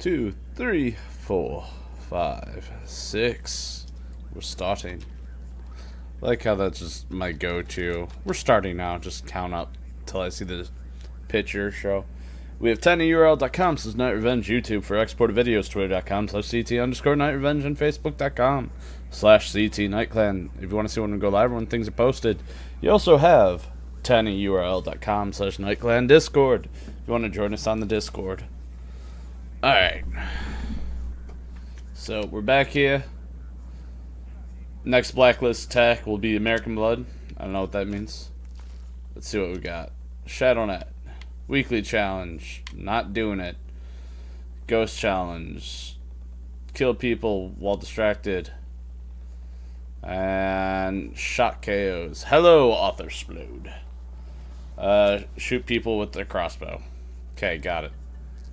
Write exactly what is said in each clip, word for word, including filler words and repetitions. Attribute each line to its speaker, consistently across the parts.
Speaker 1: two, three, four, five, six. We're starting. I like how that's just my go-to. We're starting now. Just count up till I see the picture show. We have tinyurl dot com slash Night Revenge, YouTube for exported videos, twitter dot com slash CT underscore Night Revenge, and facebook dot com slash CT Night Clan. If you want to see when we go live or when things are posted, you also have tinyurl dot com slash Night Clan Discord if you want to join us on the Discord. Alright. So, we're back here. Next Blacklist tech will be American Blood. I don't know what that means. Let's see what we got. ShadowNet. Weekly challenge. Not doing it. Ghost challenge. Kill people while distracted. And shot K Os. Hello, Author Splode. Uh, shoot people with their crossbow. Okay, got it.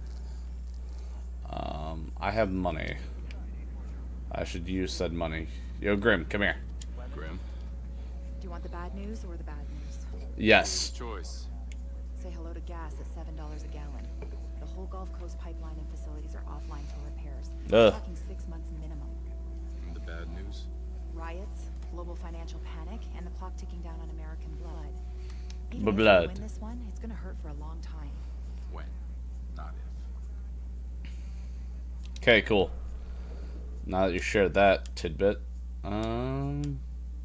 Speaker 1: Um, I have money. I should use said money. Yo, Grim, come here.
Speaker 2: Grim?
Speaker 3: Do you want the bad news or the bad news?
Speaker 1: Yes.
Speaker 2: Choice.
Speaker 3: Say hello to gas at seven dollars a gallon. The whole Gulf Coast pipeline and facilities are offline for repairs. We're talking six months minimum.
Speaker 2: And the bad news?
Speaker 3: Riots, global financial panic, and the clock ticking down on American blood. Even
Speaker 1: B
Speaker 3: if
Speaker 1: blood.
Speaker 3: we win this one, it's gonna hurt for a long time.
Speaker 2: When? Not if.
Speaker 1: Okay, cool. Now that you shared that tidbit, um,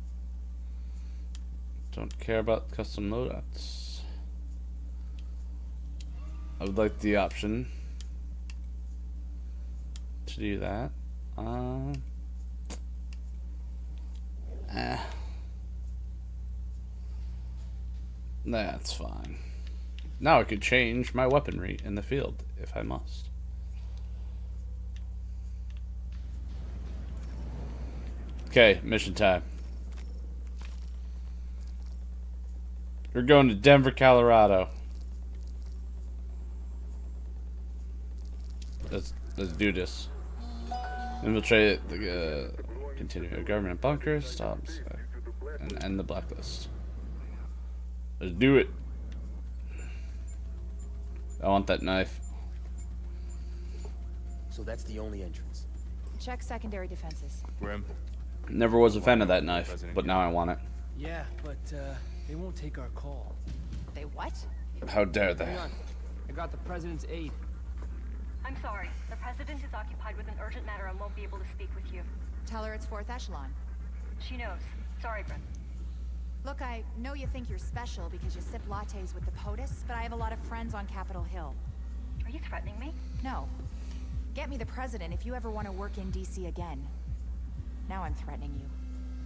Speaker 1: don't care about custom loadouts. I would like the option to do that. Um, eh. That's fine. Now I could change my weaponry in the field if I must. Okay, mission time. We're going to Denver, Colorado. Let's let's do this. Infiltrate the uh, continue government bunker, stops, uh, and end the blacklist. Let's do it. I want that knife.
Speaker 4: So that's the only entrance.
Speaker 3: Check secondary defenses.
Speaker 2: Grim?
Speaker 1: Never was a fan of that knife, but now I want it.
Speaker 4: Yeah, but uh, they won't take our call.
Speaker 3: They what?
Speaker 1: How dare they?
Speaker 4: Hang on. I got the president's aide.
Speaker 5: I'm sorry. The president is occupied with an urgent matter and won't be able to speak with you.
Speaker 3: Tell her it's fourth echelon.
Speaker 5: She knows. Sorry, Brent.
Speaker 3: Look, I know you think you're special because you sip lattes with the POTUS, but I have a lot of friends on Capitol Hill.
Speaker 5: Are you threatening me?
Speaker 3: No. Get me the president if you ever want to work in D C again. Now I'm threatening you.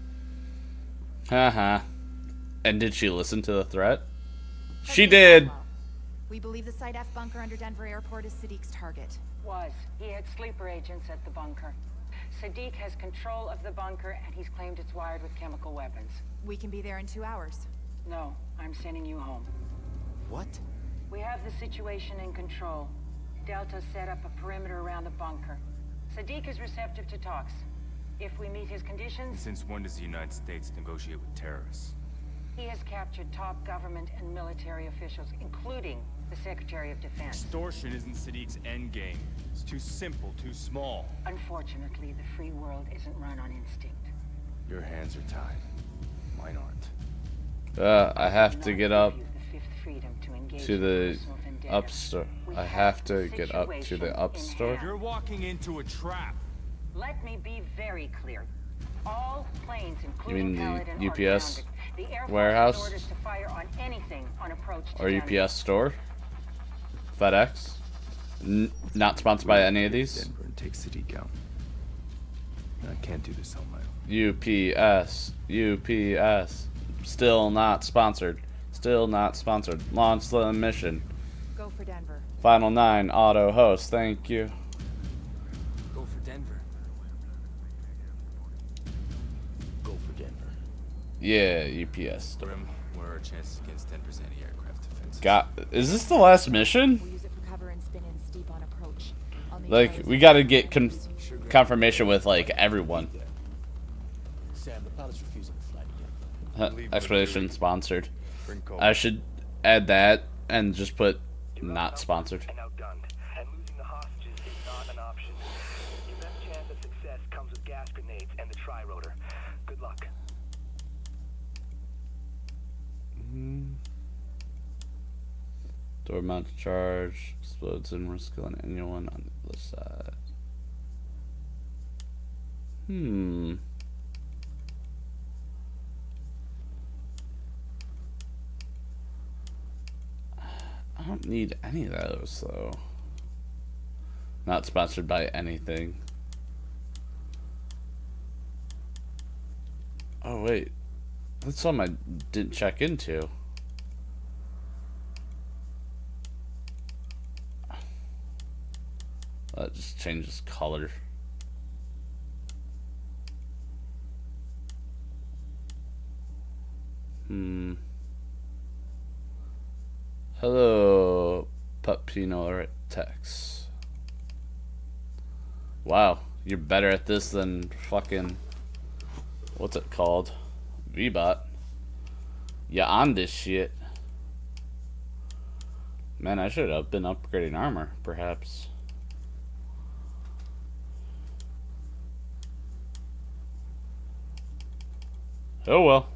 Speaker 1: Haha. And did she listen to the threat? She
Speaker 3: Okay,
Speaker 1: did.
Speaker 3: Cromwell. We believe the Site F bunker under Denver Airport is Sadiq's target.
Speaker 6: Was. He had sleeper agents at the bunker. Sadiq has control of the bunker, and he's claimed it's wired with chemical weapons.
Speaker 3: We can be there in two hours.
Speaker 6: No, I'm sending you home.
Speaker 4: What?
Speaker 6: We have the situation in control. Delta set up a perimeter around the bunker. Sadiq is receptive to talks. If we meet his conditions,
Speaker 2: Since when does the United States negotiate with terrorists?
Speaker 6: he has captured top government and military officials, including the Secretary of Defense.
Speaker 2: Extortion isn't Sadiq's endgame. It's too simple, too small.
Speaker 6: Unfortunately, the free world isn't run on instinct.
Speaker 2: Your hands are tied. Mine aren't.
Speaker 1: Uh, I have to get up
Speaker 6: Give you the fifth freedom to engage
Speaker 1: to
Speaker 6: in
Speaker 1: the
Speaker 6: personal vendetta.
Speaker 1: up store.
Speaker 6: We
Speaker 1: I
Speaker 6: have
Speaker 1: have
Speaker 6: the
Speaker 1: to get up to
Speaker 6: situation
Speaker 1: the up
Speaker 6: in
Speaker 1: store.
Speaker 6: hand.
Speaker 2: You're walking into a trap.
Speaker 6: Let me be very clear. All planes,
Speaker 1: You
Speaker 6: including
Speaker 1: mean the
Speaker 6: Paladin,
Speaker 1: U P S
Speaker 6: are grounded. The Air Force
Speaker 1: warehouse?
Speaker 6: has orders to fire on anything on approach to
Speaker 1: Or U
Speaker 6: Denver.
Speaker 1: P S store? FedEx? N not sponsored by any of these?
Speaker 2: Denver and take Sadiq out. I can't do this on my own.
Speaker 1: U P S. U P S. Still not sponsored. Still not sponsored. Launch the mission.
Speaker 3: Go for Denver.
Speaker 1: Final nine auto host. Thank you.
Speaker 4: Go for Denver. Go for Denver.
Speaker 1: Yeah, U P S store.
Speaker 2: Grim, what are our chances against Denver's anti-aircraft defenses?
Speaker 1: Got. Is this the last mission?
Speaker 3: We'll use it for cover and spin in steep on approach. I'll need
Speaker 1: Like,
Speaker 3: those-
Speaker 1: we gotta get con confirmation with, like, everyone.
Speaker 4: Sam, the pilot's refusing to fly again.
Speaker 1: Huh, Expedition sponsored.
Speaker 2: Bring call.
Speaker 1: I should add that and just put not sponsored.
Speaker 7: And outgunned, and losing the hostages is not gas grenades and the tri-rotor. Good luck.
Speaker 1: Mm. Door mount charge. Explodes and risk killing anyone on the other side. Hmm. I don't need any of those, though. Not sponsored by anything. Oh, wait. That's something I didn't check into. That just changes color. Hmm. Hello, Pupino Tex. Wow, you're better at this than fucking, what's it called? V-Bot. You on this shit. Man, I should have been upgrading armor, perhaps. Oh well.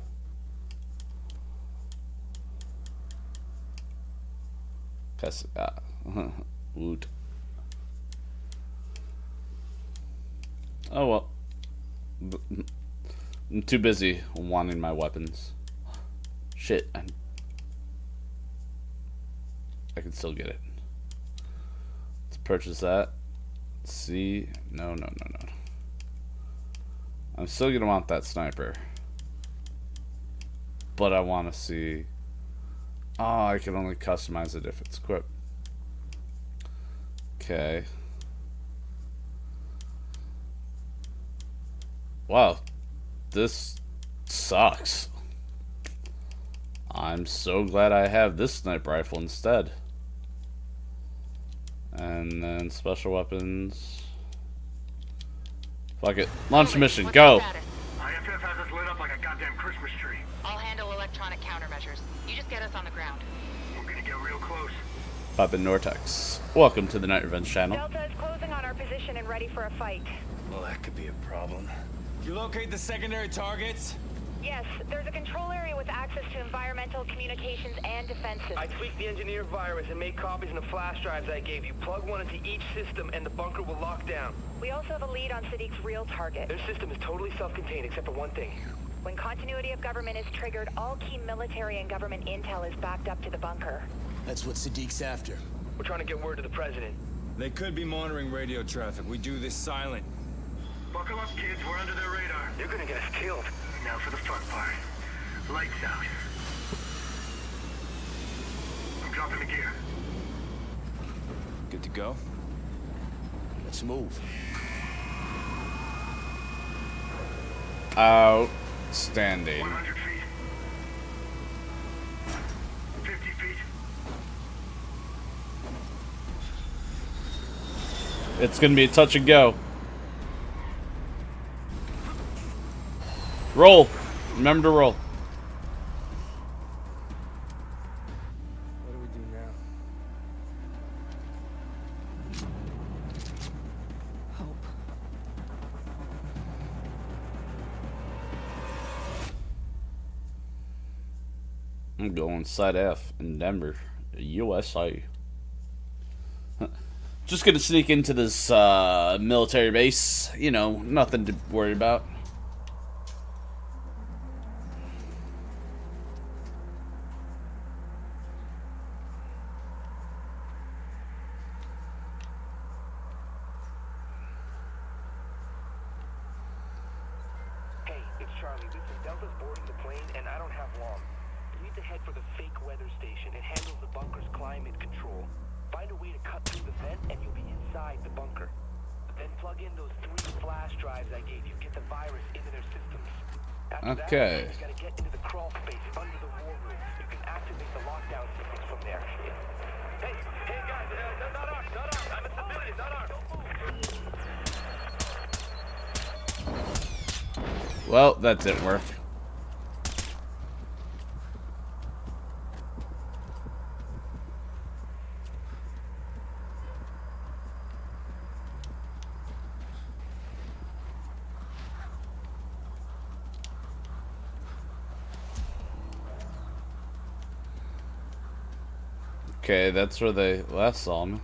Speaker 1: Cause, uh, woot. Oh well. I'm too busy wanting my weapons. Shit, I'm, I can still get it. Let's purchase that. See, no, no, no, no. I'm still gonna want that sniper, but I want to see. Oh, I can only customize it if it's equipped. Okay. Wow, this sucks. I'm so glad I have this sniper rifle instead. And then special weapons. Fuck it. Launch mission, go!
Speaker 7: I F F has us lit up like a goddamn Christmas tree.
Speaker 8: I'll handle electronic countermeasures. You just get us on the ground.
Speaker 7: We're gonna get real close.
Speaker 1: Papa Nortex. Welcome to the Night Revenge channel.
Speaker 9: Delta is closing on our position and ready for a fight.
Speaker 2: Well, that could be a problem.
Speaker 4: You locate the secondary targets?
Speaker 9: Yes, there's a control area with access to environmental, communications, and defenses.
Speaker 7: I tweaked the engineer virus and made copies in the flash drives I gave you. Plug one into each system and the bunker will lock down.
Speaker 9: We also have a lead on Sadiq's real target.
Speaker 7: Their system is totally self-contained except for one thing.
Speaker 9: When continuity of government is triggered, all key military and government intel is backed up to the bunker.
Speaker 4: That's what Sadiq's after.
Speaker 7: We're trying to get word to the president.
Speaker 10: They could be monitoring radio traffic. We do this silent.
Speaker 7: Buckle up, kids. We're under their radar. They're gonna get us killed. Now for the fun part. Lights out. I'm dropping the gear.
Speaker 10: Good to go?
Speaker 4: Let's move.
Speaker 1: Outstanding.
Speaker 7: one hundred feet. fifty feet.
Speaker 1: It's gonna be a touch and go. Roll. Remember to roll.
Speaker 4: What do we do now?
Speaker 3: Hope.
Speaker 1: I'm going side F in Denver, U S A. Just gonna sneak into this uh, military base. You know, nothing to worry about.
Speaker 7: Hey, it's Charlie. Listen, Delta's boarding the plane, and I don't have long. You need to head for the fake weather station. It handles the bunker's climate control. Find a way to cut through the vent, and you'll be inside the bunker. Then plug in those three flash drives I gave you. Get the virus into their systems. After
Speaker 1: Okay.
Speaker 7: that, you gotta get into the crawl space under the war room. You can activate the lockdown systems from there. Hey, hey guys, uh, not armed, not armed. I'm a civilian, not armed.
Speaker 1: Well, that didn't work. Okay, that's where they last saw me.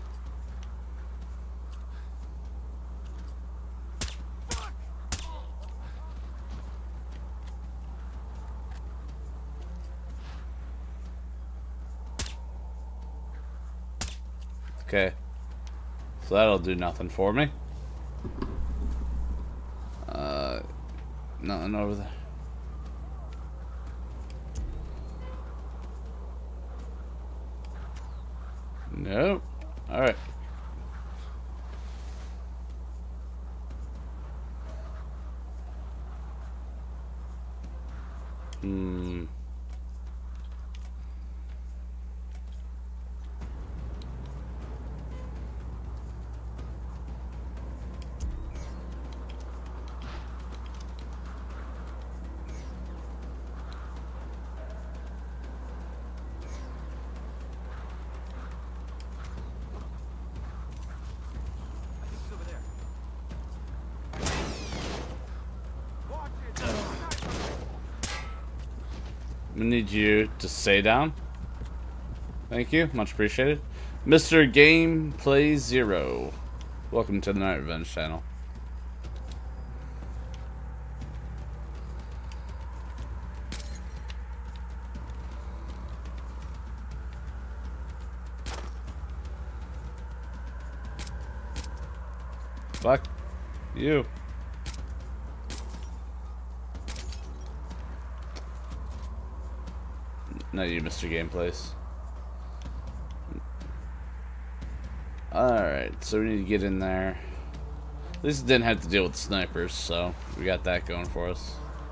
Speaker 1: Okay. So that'll do nothing for me. Uh, nothing over there. Nope. Alright. Hmm. I need you to stay down. Thank you, much appreciated. Mister Gameplay Zero, welcome to the Night Revenge channel. Fuck you. Not you, Mister Gameplays. Alright, so we need to get in there. At least it didn't have to deal with snipers, so we got that going for us.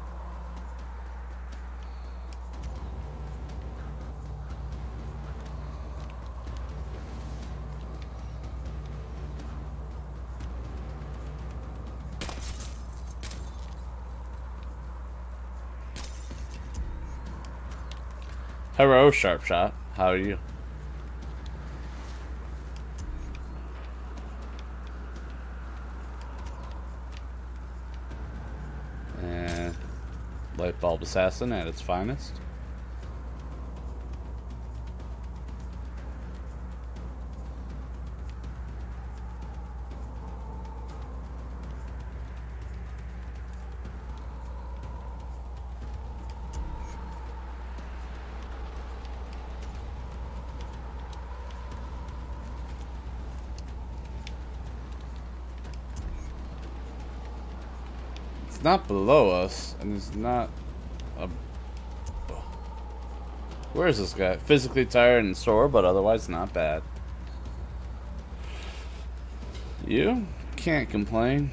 Speaker 1: Hello, Sharp Shot. How are you? And Light Bulb Assassin at its finest. Not below us, and it's not a... Where is this guy? Physically tired and sore, but otherwise not bad. You can't complain.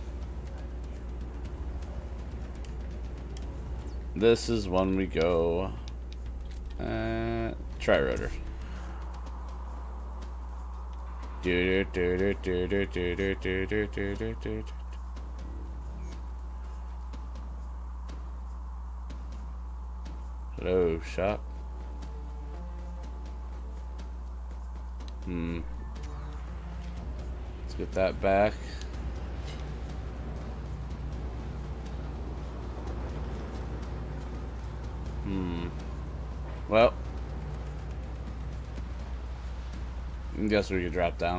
Speaker 1: This is when we go uh, Tri-Rotor. Do do do do do do do do do do do do. Hello, shop. Hmm. Let's get that back. Hmm. Well. I guess we could drop down.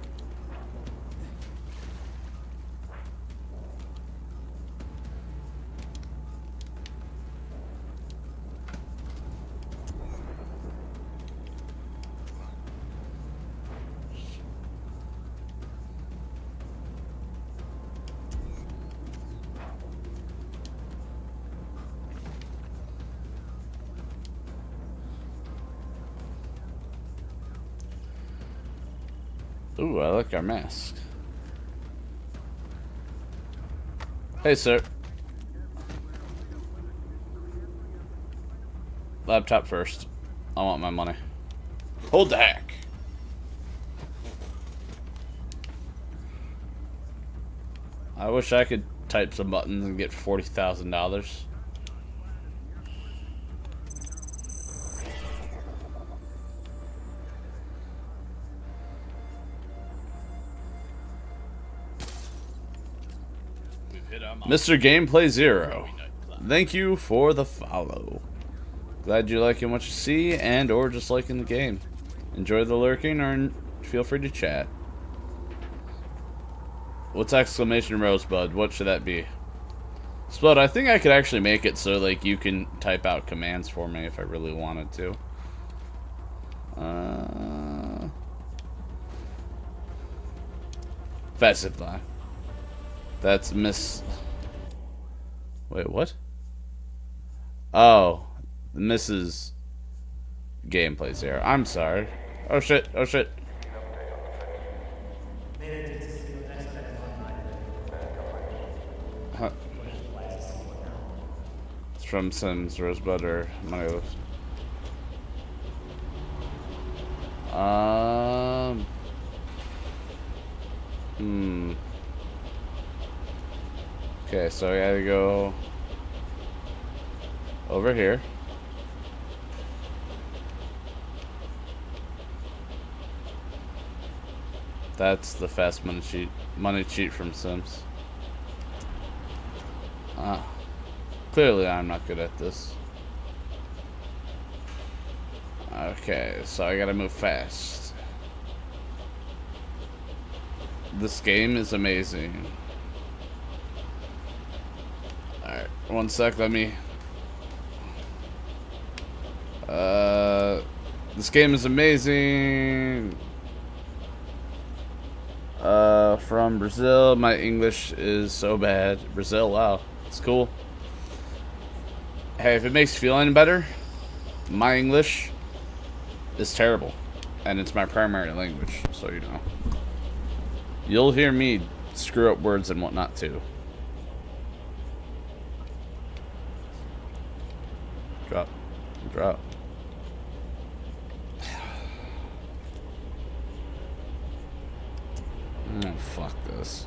Speaker 1: Ooh, I like our mask. Hey, sir. Laptop first. I want my money. Hold the hack. I wish I could type some buttons and get forty thousand dollars. Mister Gameplay Zero, thank you for the follow. Glad you're liking what you see and or just liking the game. Enjoy the lurking, or feel free to chat. What's exclamation Rosebud? What should that be? Spud, I think I could actually make it so like you can type out commands for me if I really wanted to. Uh, Fat Supply. That's Miss. Wait, what? Oh, Missus Gameplay's here. I'm sorry. Oh shit! Oh shit! Huh. It's from Sims Rosebud or Mario. Um. Hmm. Okay, so I gotta go over here. That's the fast money cheat. Money cheat from Sims. Ah. Clearly I'm not good at this. Okay, so I gotta move fast. This game is amazing. Alright, one sec, let me... Uh, this game is amazing. Uh, from Brazil. My English is so bad. Brazil, wow. It's cool. Hey, if it makes you feel any better, my English is terrible. And it's my primary language, so you know. You'll hear me screw up words and whatnot too. Drop. Drop. Oh, fuck this.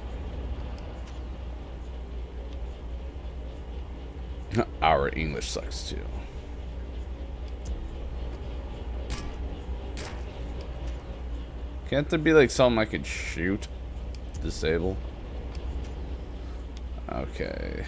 Speaker 1: Our English sucks too. Can't there be like something I could shoot? Disable. Okay.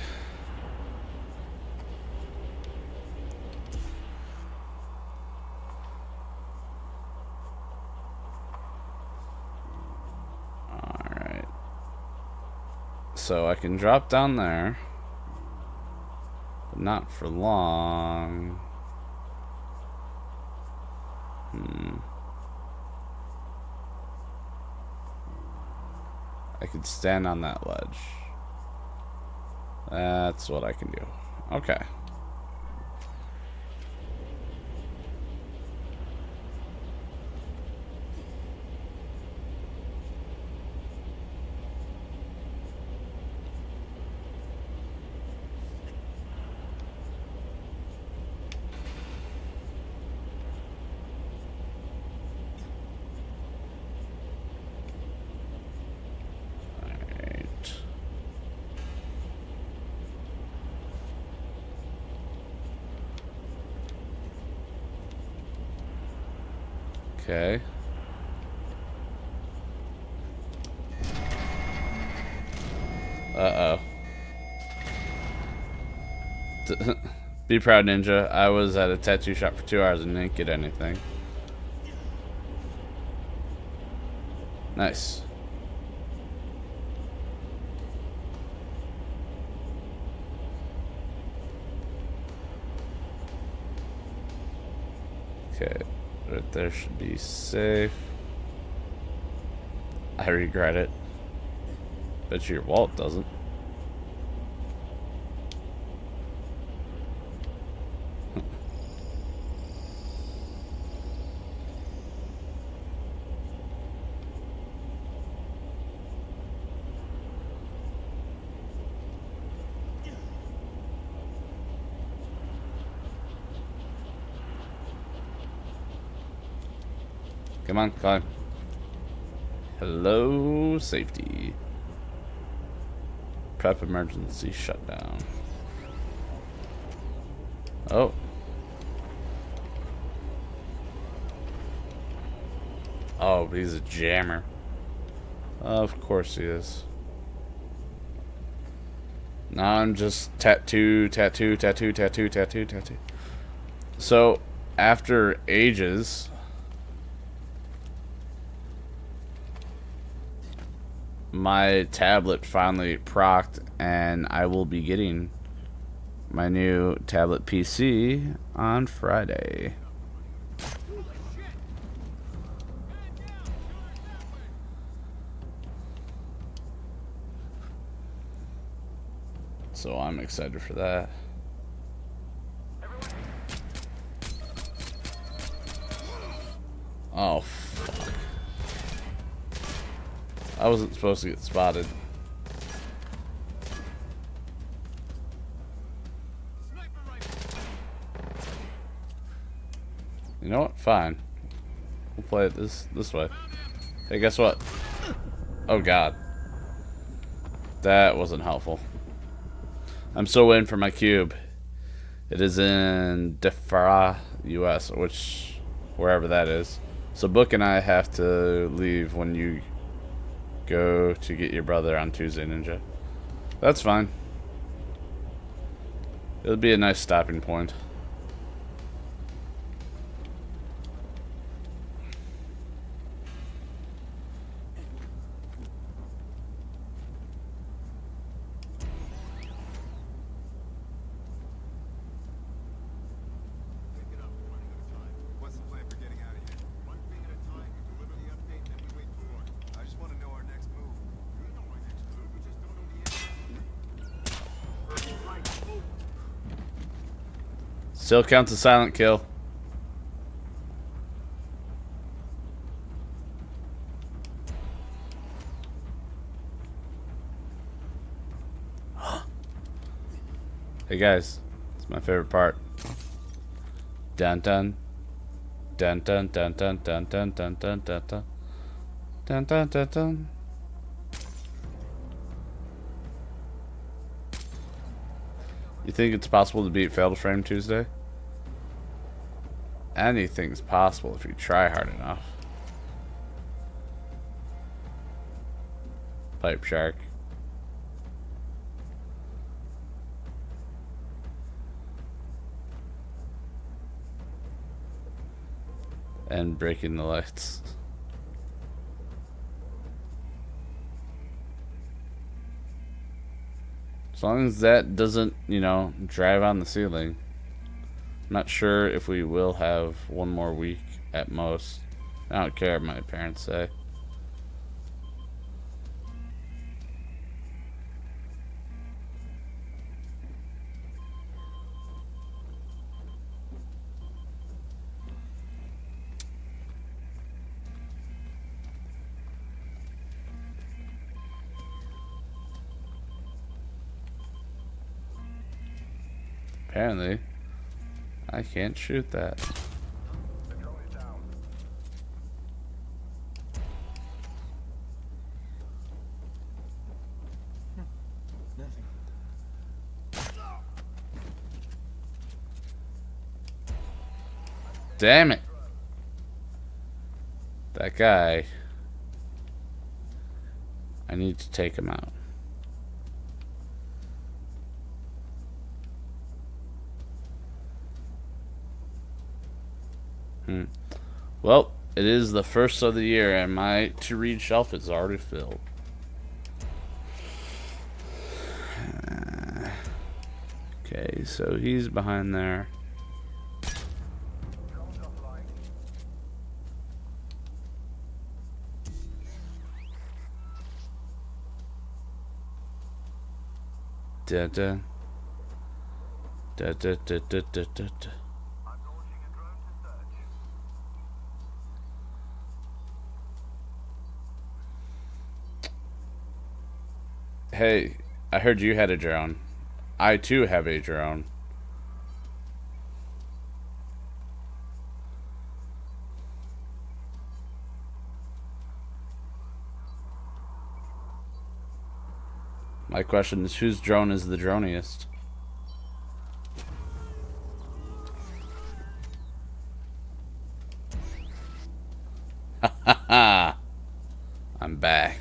Speaker 1: Alright. So I can drop down there. But not for long. Hmm. I could stand on that ledge. That's what I can do. Okay. Okay. Uh-oh. Be proud, Ninja. I was at a tattoo shop for two hours and didn't get anything. Nice. Okay. Right there should be safe. I regret it. Bet you your wallet doesn't. Come on, climb. Hello, safety. Prep emergency shutdown. Oh. Oh, he's a jammer. Of course he is. Now I'm just tattoo, tattoo, tattoo, tattoo, tattoo, tattoo. So, after ages... my tablet finally procced, and I will be getting my new tablet P C on Friday. So I'm excited for that. Oh, fuck. I wasn't supposed to get spotted. You know what? Fine. We'll play it this this way. Hey, guess what? Oh, God. That wasn't helpful. I'm still waiting for my cube. It is in Defra, U S, which, wherever that is. So Book and I have to leave when you go to get your brother on Tuesday, Ninja. That's fine. It'll be a nice stopping point. Still counts a silent kill. Hey guys, it's my favorite part. Dun dun. Dun dun dun dun dun dun dun dun dun dun. Dun dun dun dun. You think it's possible to beat Fatal Frame Tuesday? Anything's possible if you try hard enough. Pipe Shark. And breaking the lights. As long as that doesn't, you know, drive on the ceiling. I'm not sure if we will have one more week at most. I don't care what my parents say. Apparently, I can't shoot that.
Speaker 4: Nothing.
Speaker 1: Damn it. That guy. I need to take him out. Hmm. Well, it is the first of the year, and my to-read shelf is already filled. Uh, okay, so he's behind there. Da da da da da da da da. Hey, I heard you had a drone. I too have a drone. My question is, whose drone is the droniest? Ha ha ha! I'm back.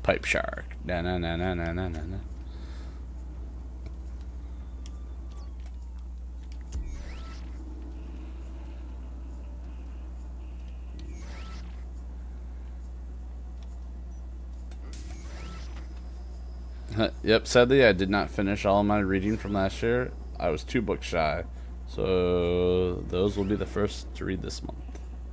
Speaker 1: Pipe shark. Na na na na na na na. Yep, sadly I did not finish all of my reading from last year. I was two books shy. So those will be the first to read this month.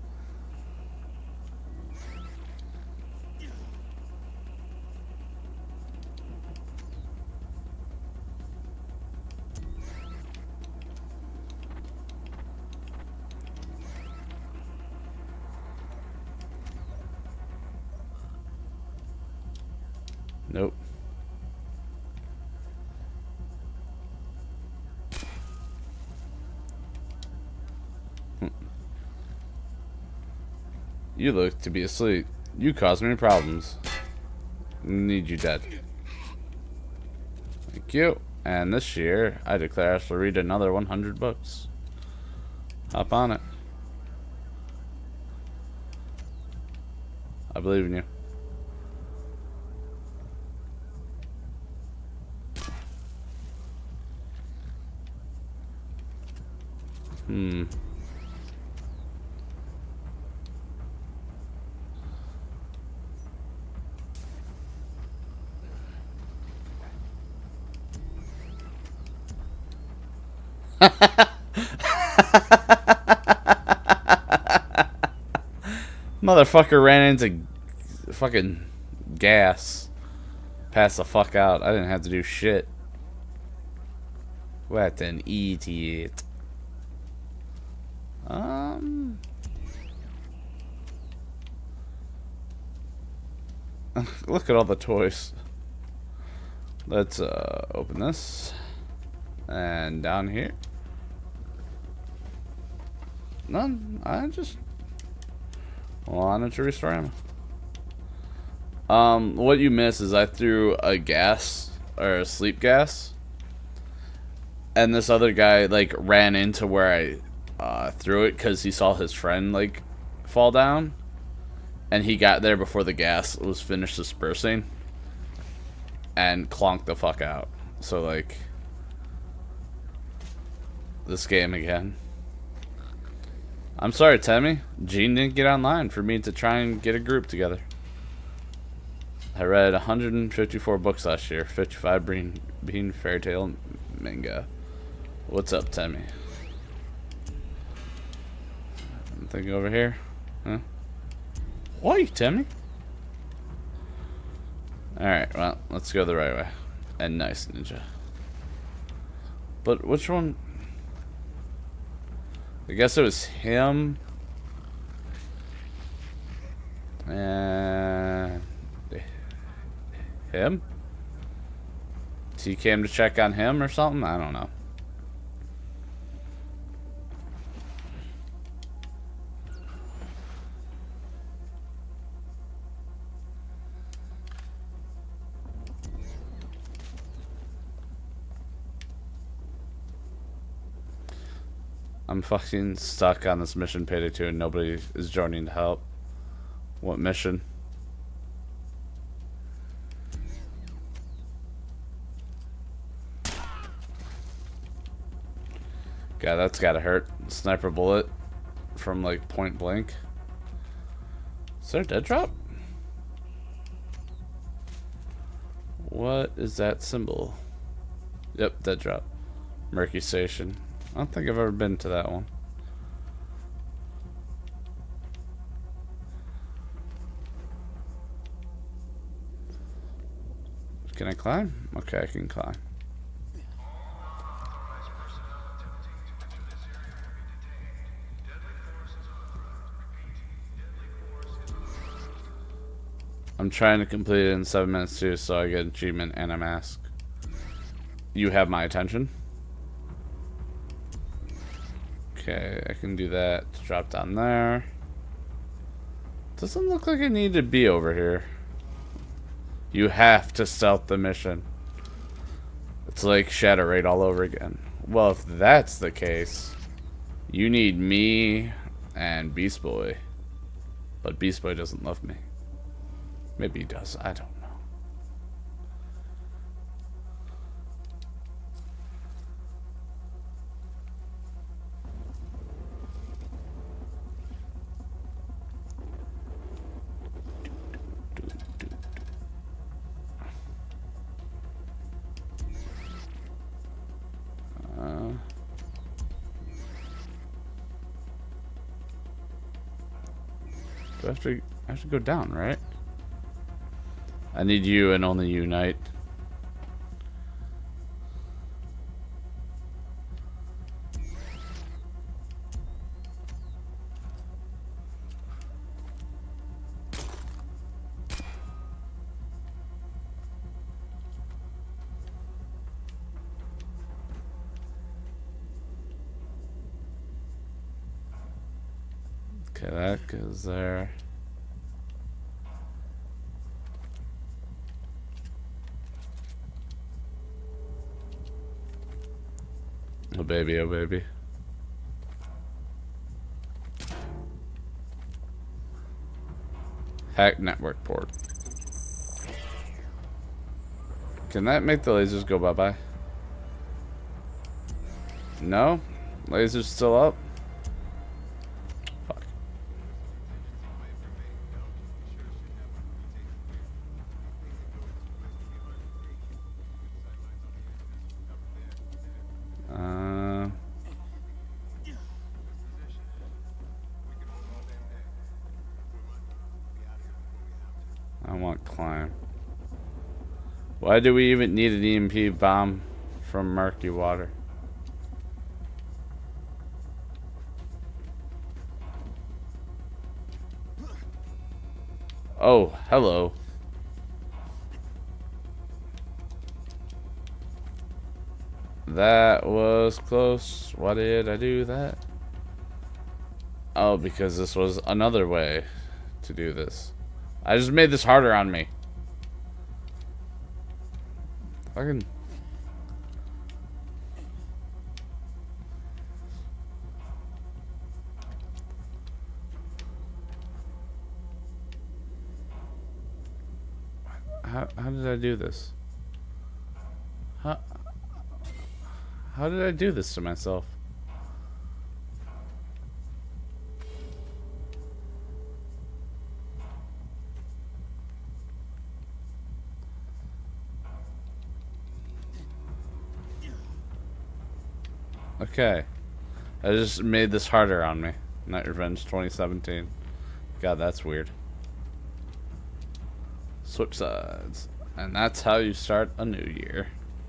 Speaker 1: Nope. You look to be asleep. You cause me problems. Need you dead. Thank you. And this year, I declare I shall read another one hundred books. Hop on it. I believe in you. Hmm. Motherfucker ran into fucking gas. Passed the fuck out. I didn't have to do shit. What an idiot. Um. Look at all the toys. Let's uh, open this. And down here. None. I just wanted to restore ammo. Um, what you miss is I threw a gas or a sleep gas, and this other guy like ran into where I uh, threw it because he saw his friend like fall down, and he got there before the gas was finished dispersing, and clonked the fuck out. So like, this game again. I'm sorry, Tammy. Gene didn't get online for me to try and get a group together. I read one hundred fifty-four books last year, fifty-five being, being fairy tale manga. What's up, Tammy? Anything over here? Huh? Why, Tammy? Alright, well, let's go the right way. And nice, ninja. But which one? I guess it was him. And him? He came to check on him or something? I don't know. I'm fucking stuck on this mission payday two and nobody is joining to help. What mission? God, that's gotta hurt. Sniper bullet from like point blank. Is there a dead drop? What is that symbol? Yep, dead drop. Murky Station. I don't think I've ever been to that one. Can I climb? Okay, I can climb. I'm trying to complete it in seven minutes too, so I get an achievement and a mask. You have my attention. Okay, I can do that. Drop down there. Doesn't look like I need to be over here. You have to stealth the mission. It's like Shadow Raid all over again. Well, if that's the case, you need me and Beast Boy. But Beast Boy doesn't love me. Maybe he does. I don't know. Do I have to, I have to go down, right? I need you and only you, Knight. Okay, that goes there. Oh baby, oh baby. Hack network port. Can that make the lasers go bye-bye? No? Laser's still up? Fuck. Uh... I want climb. Why do we even need an E M P bomb from murky water? Oh, hello. That was close. Why did I do that? Oh, because this was another way to do this. I just made this harder on me. Fucking. How, how did I do this? How, how did I do this to myself? Okay. I just made this harder on me. Night Revenge twenty seventeen. God, that's weird. Switch sides. And that's how you start a new year.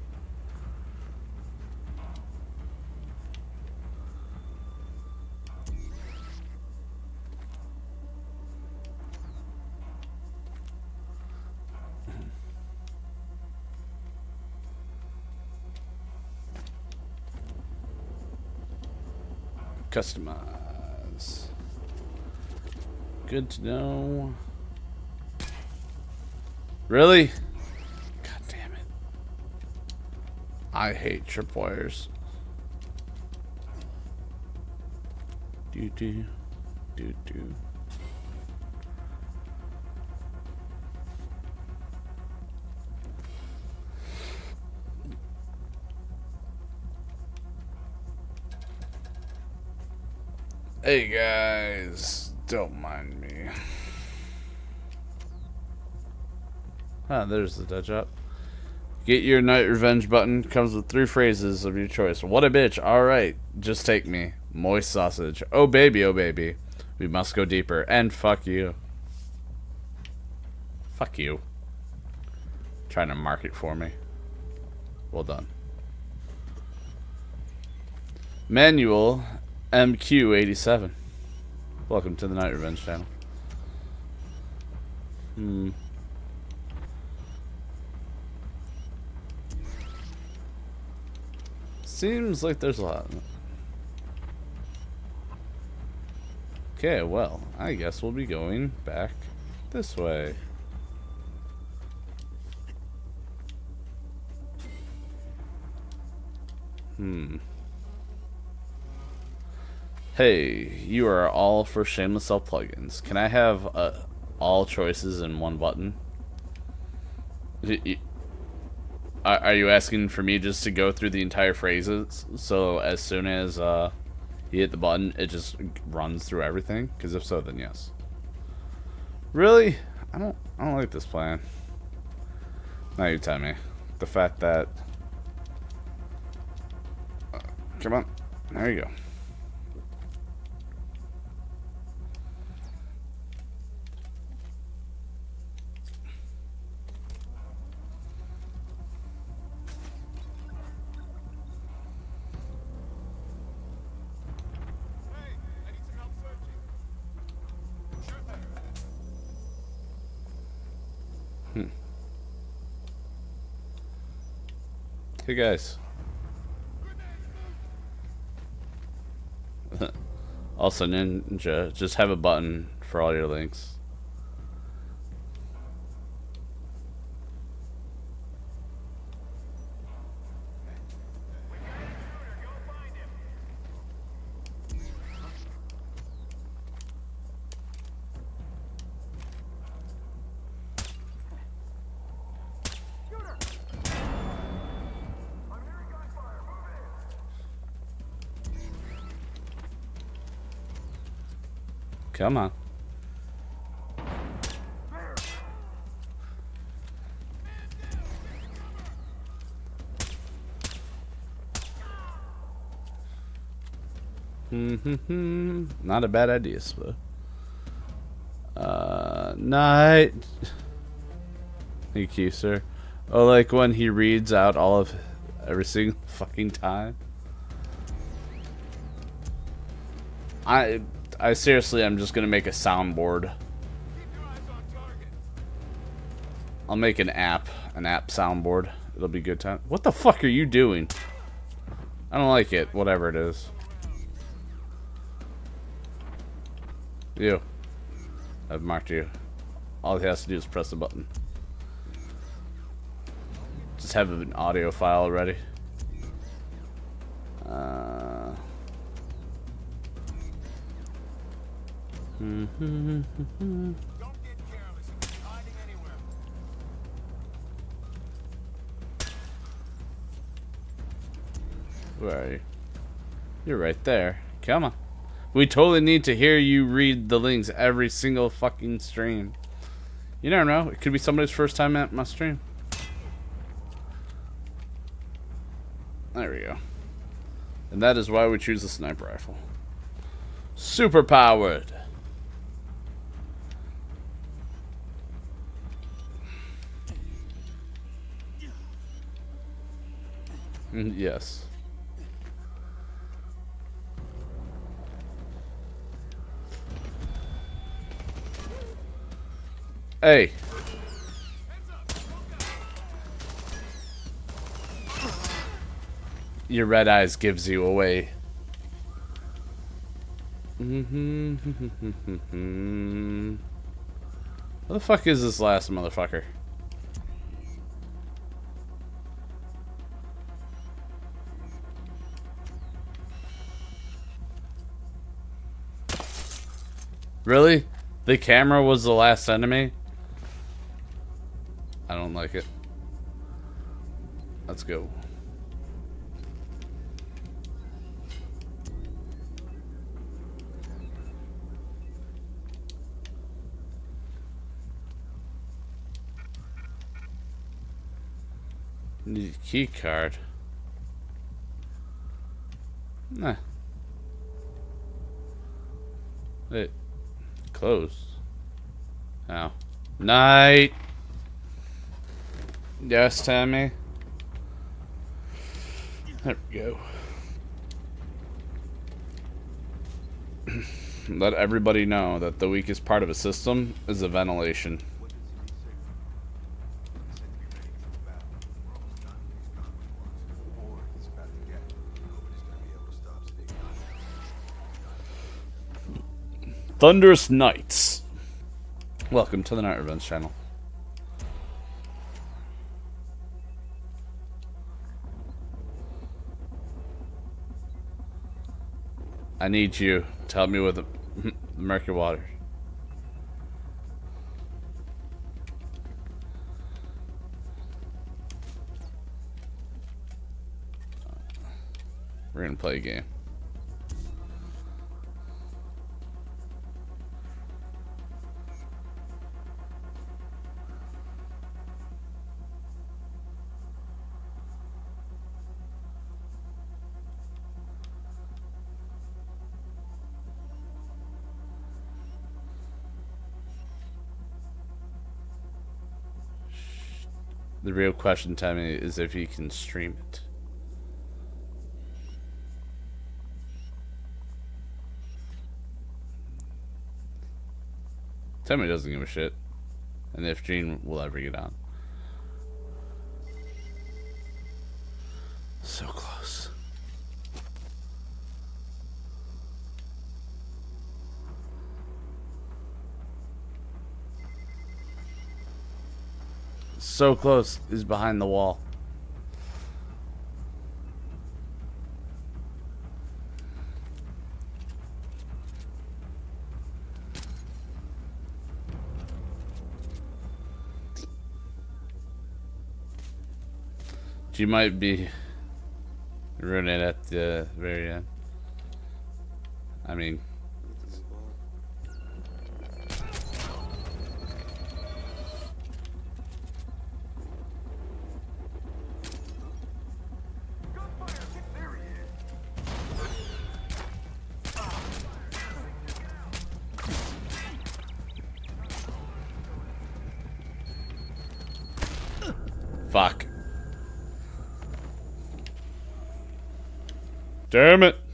Speaker 1: Customize. Good to know. Really? God damn it. I hate tripwires. Do do do do. Hey guys, don't mind me. Ah, there's the Dutch up. Get your Night Revenge button. Comes with three phrases of your choice. What a bitch. Alright, just take me. Moist sausage. Oh baby, oh baby. We must go deeper. And fuck you. Fuck you. Trying to market for me. Well done. Manual M Q eighty-seven. Welcome to the Night Revenge channel. Hmm. Seems like there's a lot. Okay, well, I guess we'll be going back this way. Hmm. Hey, you are all for Shameless Self plugins. Can I have uh, all choices in one button? Y y are, are you asking for me just to go through the entire phrases? So as soon as uh, you hit the button, it just runs through everything? Because if so, then yes. Really? I don't. I don't like this plan. Now you tell me. The fact that. Uh, come on. There you go. Hey guys. Also, Ninja, just have a button for all your links. Come on. Hmm. Not a bad idea, Split. Uh, night. Thank you, sir. Oh, like when he reads out all of every single fucking time. I. I seriously, I'm just gonna make a soundboard. I'll make an app, an app soundboard. It'll be good time. What the fuck are you doing? I don't like it. Whatever it is. You. I've marked you. All he has to do is press the button. Just have an audio file ready. Uh. Mm-hmm. Don't get careless. He's hiding anywhere. Where are you? You're right there. Come on. We totally need to hear you read the links every single fucking stream. You never know. It could be somebody's first time at my stream. There we go. And that is why we choose the sniper rifle. Super powered. Yes. Hey. Your red eyes gives you away. Mm-hmm. What the fuck is this last motherfucker? Really? The camera was the last enemy? I don't like it. Let's go. Need a key card. Nah. It closed. Ow. Night. Yes, Tammy. There we go. Let everybody know that the weakest part of a system is the ventilation. Thunderous Nights. Welcome to the Night Revenge channel. I need you to help me with the murky water. We're gonna play a game. The real question, Tammy, is if you can stream it. Tammy doesn't give a shit. And if Gene will ever get on. So close. So close. He's behind the wall. You might be ruining it at the very end. I mean, fuck. Damn it.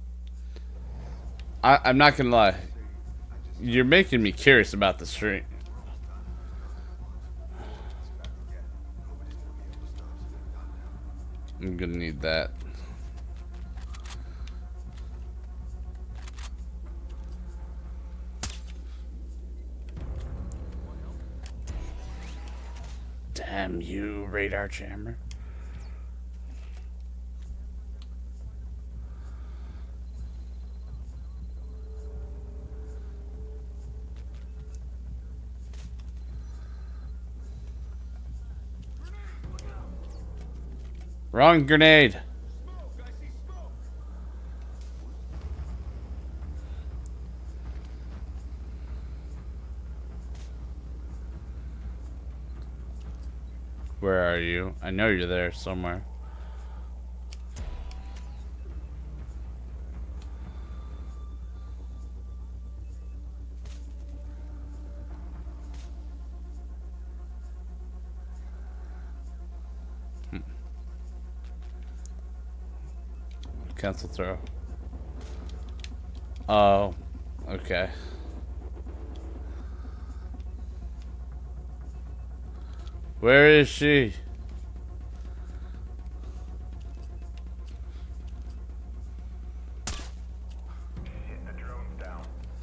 Speaker 1: I, I'm not gonna lie. You're making me curious about the stream. I'm gonna need that. Damn you, radar jammer. Wrong grenade. Where are you? I know you're there somewhere. Cancel throw. Oh, okay. Where is she?
Speaker 7: Shit, the drone's down.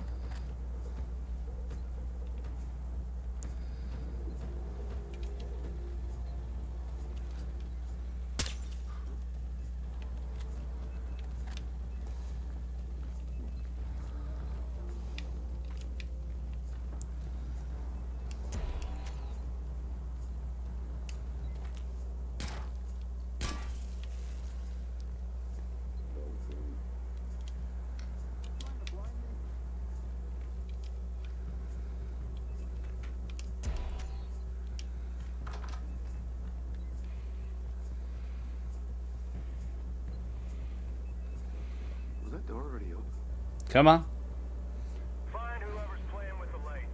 Speaker 1: Come on.
Speaker 7: Find whoever's playing with the lights.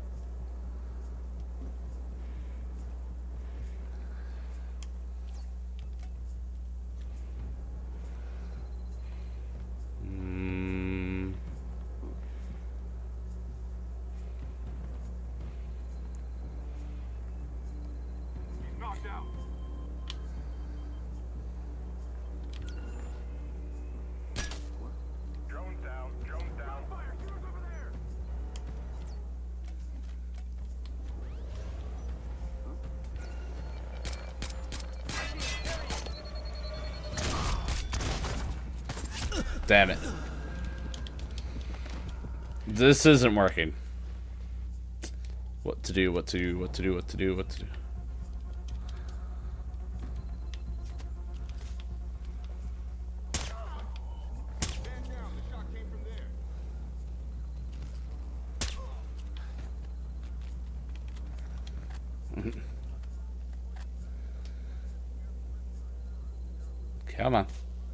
Speaker 1: Mm.
Speaker 7: He's knocked out. Drone's down. Drone's down. Fire, shooters over there.
Speaker 1: Damn it. This isn't working. What to do, what to do, what to do, what to do, what to do. Come on.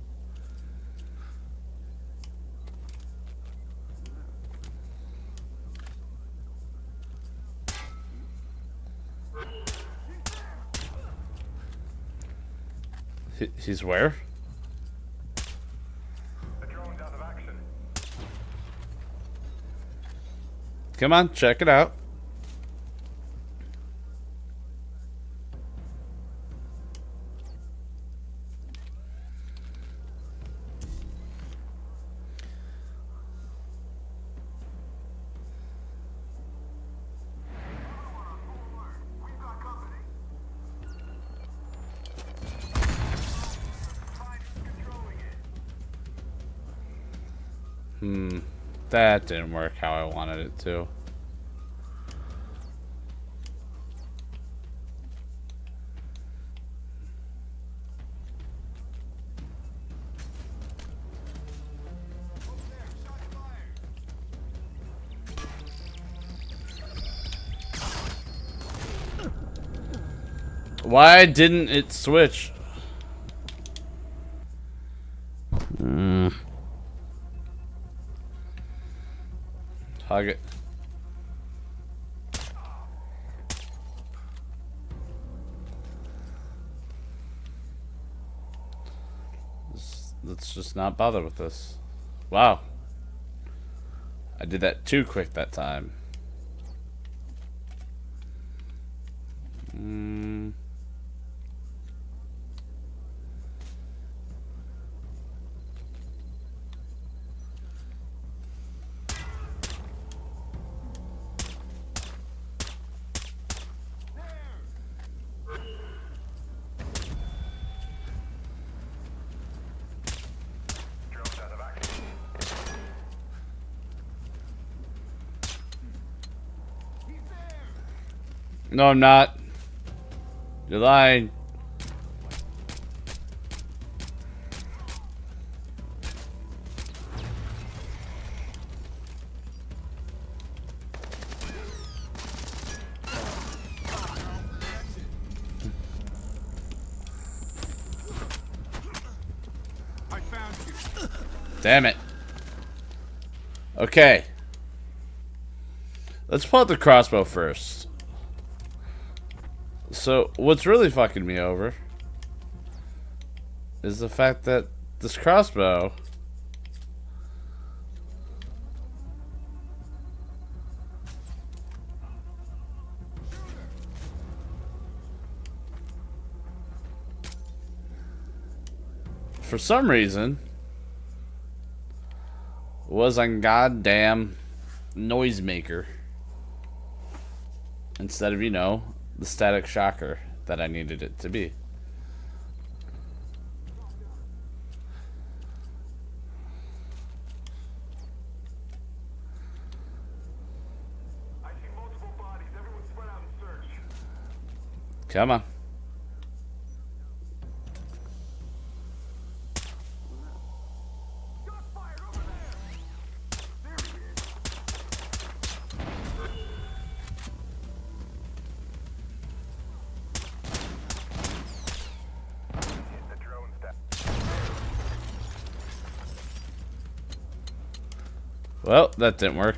Speaker 1: He, he's where?
Speaker 7: The drone's out of action.
Speaker 1: Come on, check it out. Hmm. That didn't work how I wanted it to. Why didn't it switch? Mm. Hug it. Let's, let's just not bother with this. Wow. I did that too quick that time. Mm. No, I'm not. You're lying.
Speaker 2: I found you.
Speaker 1: Damn it. Okay. Let's pull out the crossbow first. So, what's really fucking me over is the fact that this crossbow for some reason was on goddamn noisemaker instead of, you know, the static shocker that I needed it to be.
Speaker 2: I see multiple bodies. Everyone spread out and search.
Speaker 1: Come on.
Speaker 2: Shot fired over there. There he is. The drone's down.
Speaker 1: Well, that didn't work.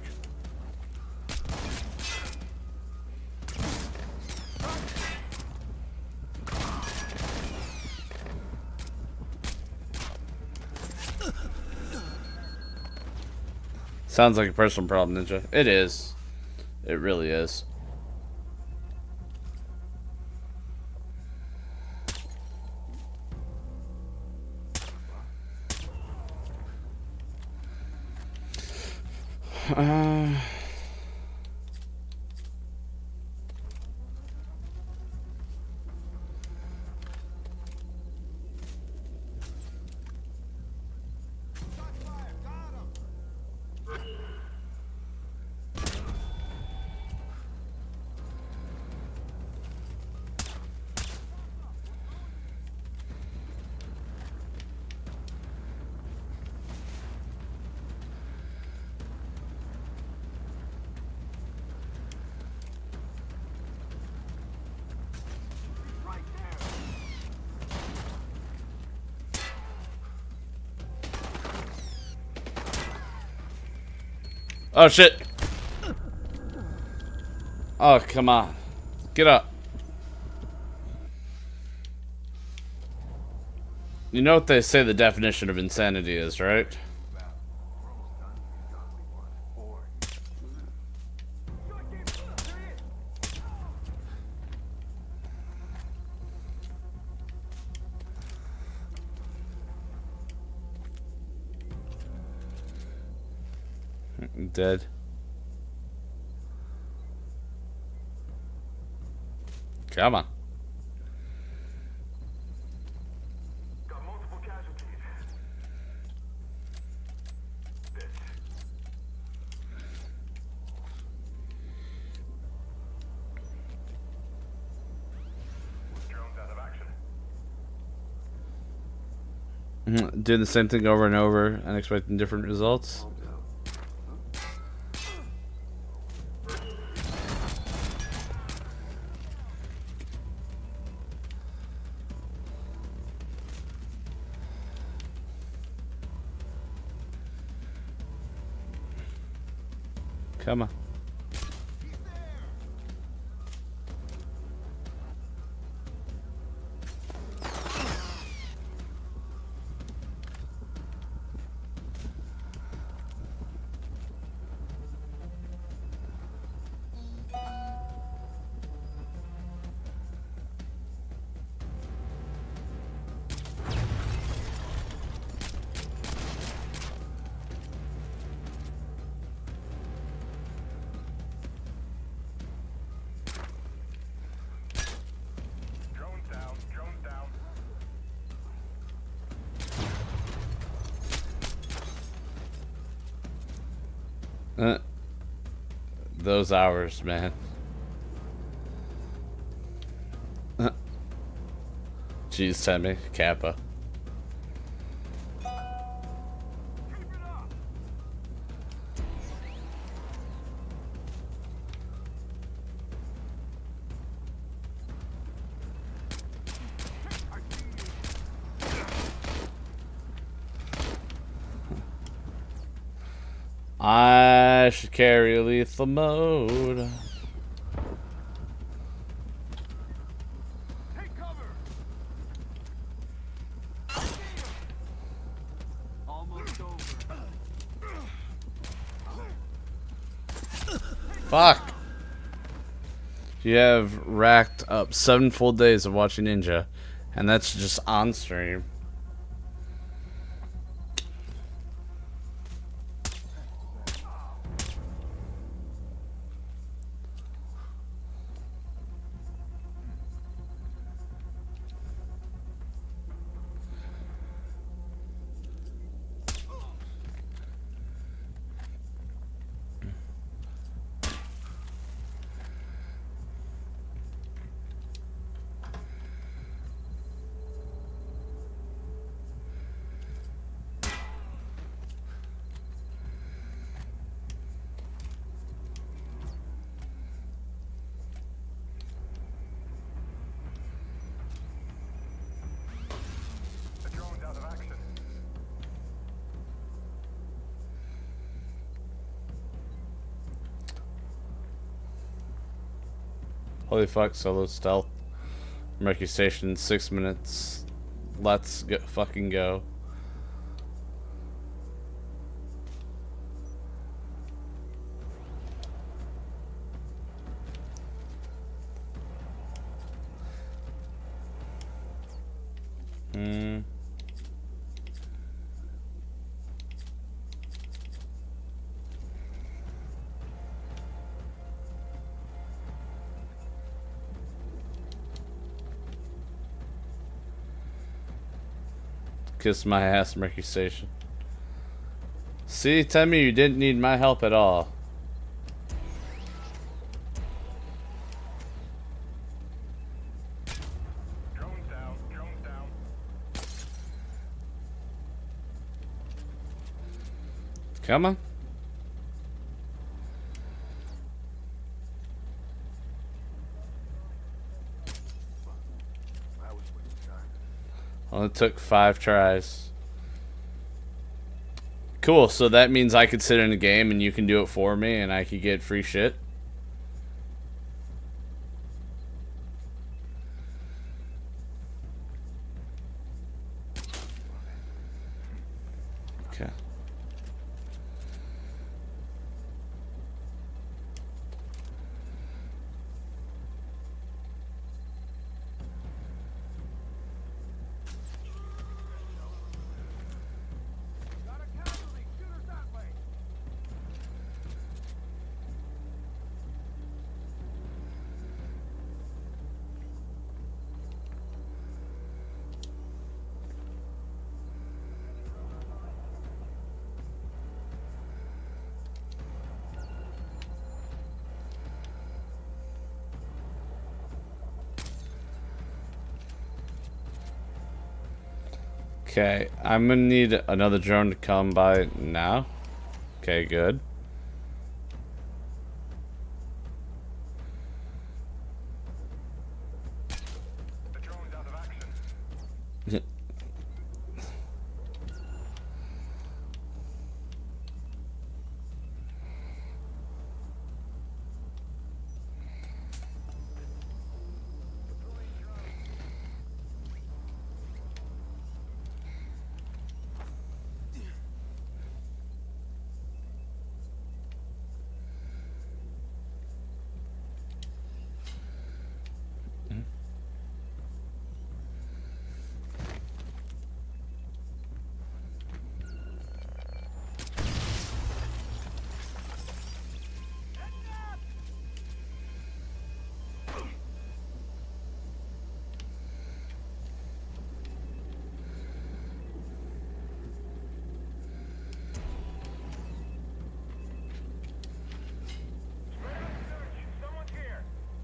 Speaker 1: Sounds like a personal problem, Ninja. It is. It really is. Uh... Oh shit. Oh, come on. Get up. You know what they say the definition of insanity is, right? Dead. Come on.
Speaker 2: Got multiple casualties. This.
Speaker 1: Doing the same thing over and over and expecting different results. Come on. Uh, those hours, man. Uh, Jeez, Timmy, Kappa. I should carry lethal mode.
Speaker 2: Take cover. Almost over.
Speaker 1: Fuck. You have racked up seven full days of watching Ninja, and that's just on stream. Holy fuck, solo stealth. Mercury Station, six minutes. Let's go, fucking go. Hmm. Kiss my ass, Mercury Station. See, tell me you didn't need my help at all.
Speaker 2: Drones down. Drones down.
Speaker 1: Come on. Only took five tries. Cool, so that means I could sit in a game and you can do it for me and I could get free shit? Okay. Okay, I'm gonna need another drone to come by now. Okay, good.
Speaker 2: The drone's out of action. Someone's here.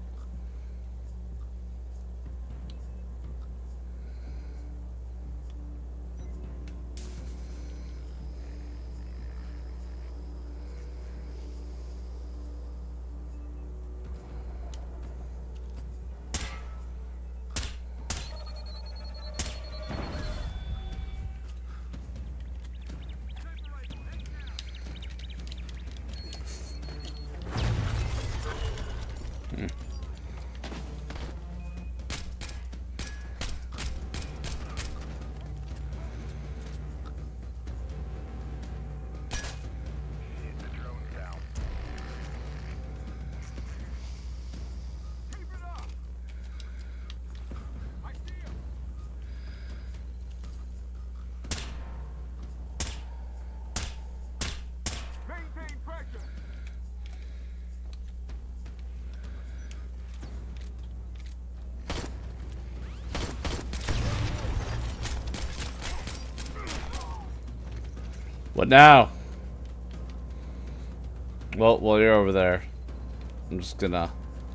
Speaker 2: Maintain pressure.
Speaker 1: What now? Well, while you're over there, I'm just gonna...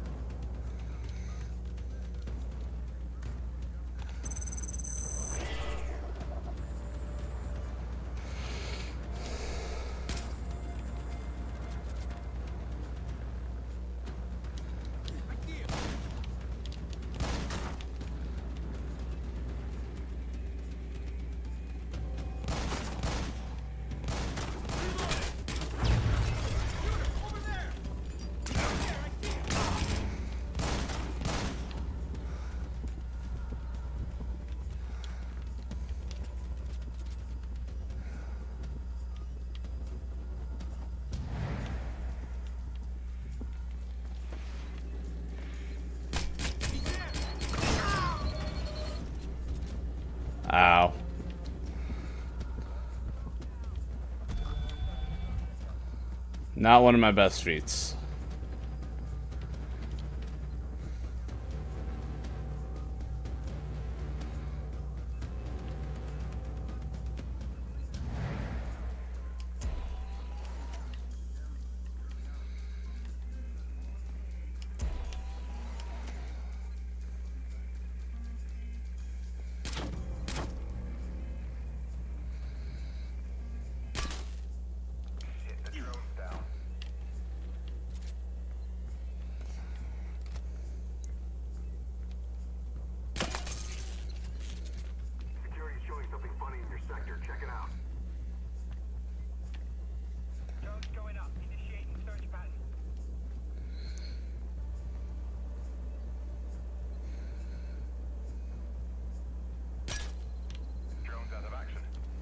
Speaker 1: Ow. Not one of my best feats.
Speaker 2: Security's showing something funny in your sector. Check it out. Drone's going up. Initiating search pattern. Drone's out of action.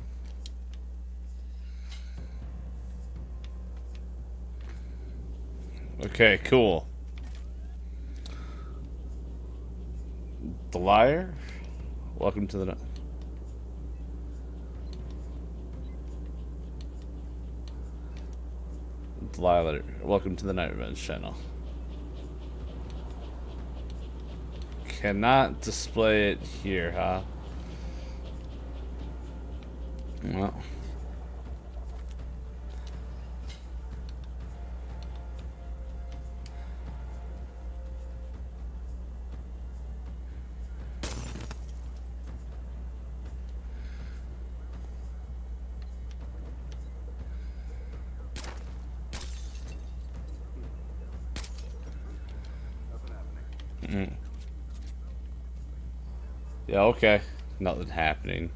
Speaker 1: Okay, cool. The Liar? Welcome to the night. The Liar. Welcome to the Night Revenge channel. Cannot display it here, huh? Well. Mm. Yeah, okay. Nothing happening.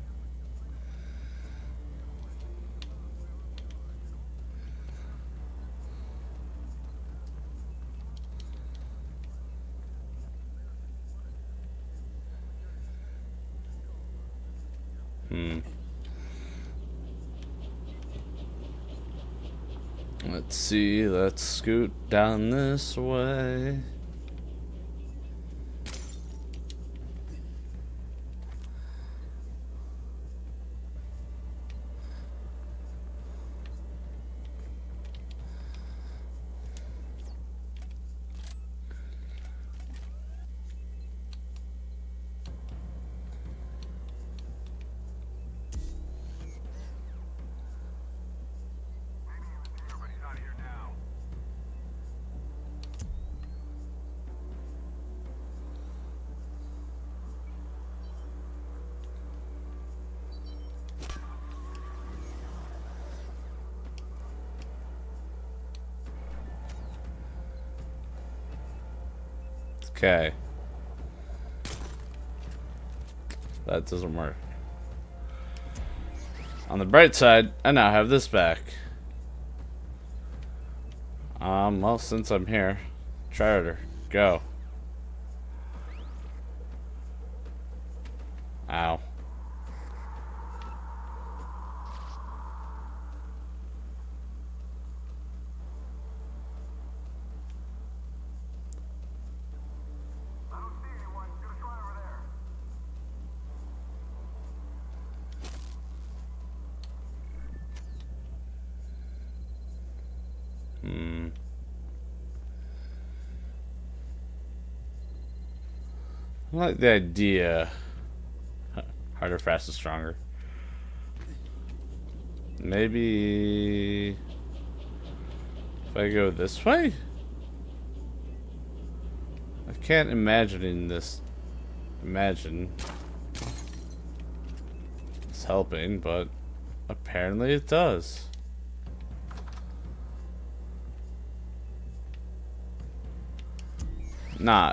Speaker 1: Hmm. Let's see. Let's scoot down this way. Okay. That doesn't work. On the bright side, I now have this back. Um, well, since I'm here, Charter, go. Ow. Hmm. I like the idea. Harder, faster, stronger. Maybe if I go this way? I can't imagine in this imagine it's helping, but apparently it does. Not.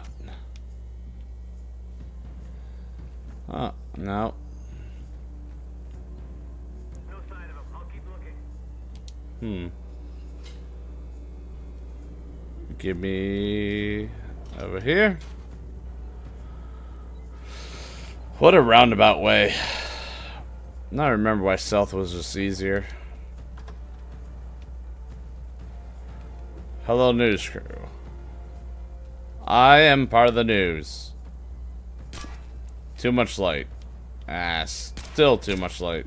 Speaker 1: Oh, no.
Speaker 2: No sign of him. I'll keep looking.
Speaker 1: Hmm. Give me over here. What a roundabout way. Now I remember why stealth was just easier. Hello, news crew. I am part of the news. Too much light. Ah, still too much light.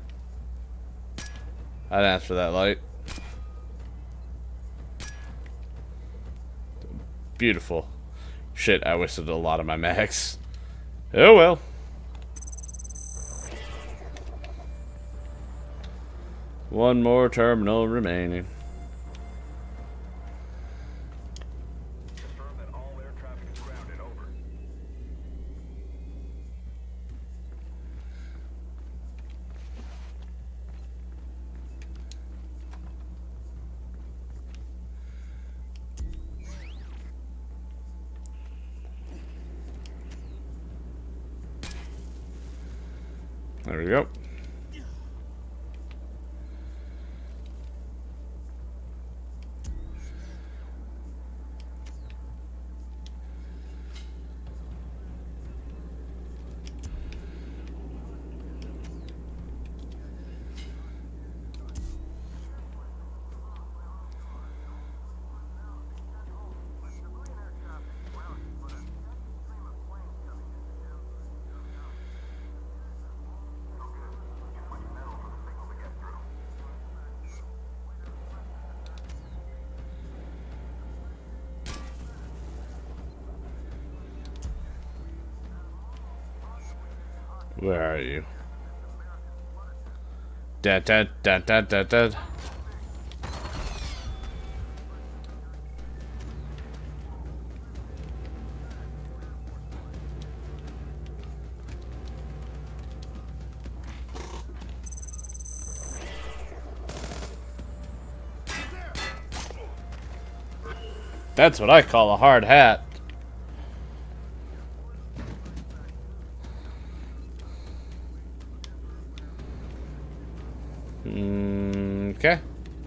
Speaker 1: I'd ask for that light. Beautiful. Shit, I wasted a lot of my max. Oh well. One more terminal remaining.
Speaker 2: Confirm that all air traffic is grounded. Over.
Speaker 1: There we go. Where are you? Dad, dad, dad, dad, dad, dad. That's what I call a hard hat. Mm, okay.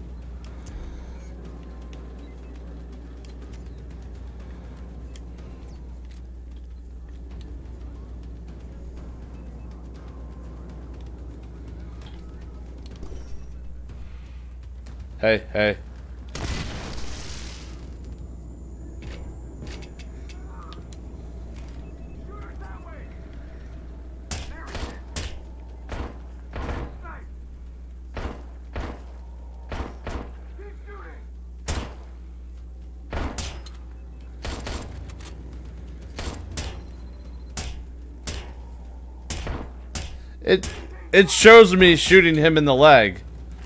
Speaker 1: Hey, hey. It it shows me shooting him in the leg.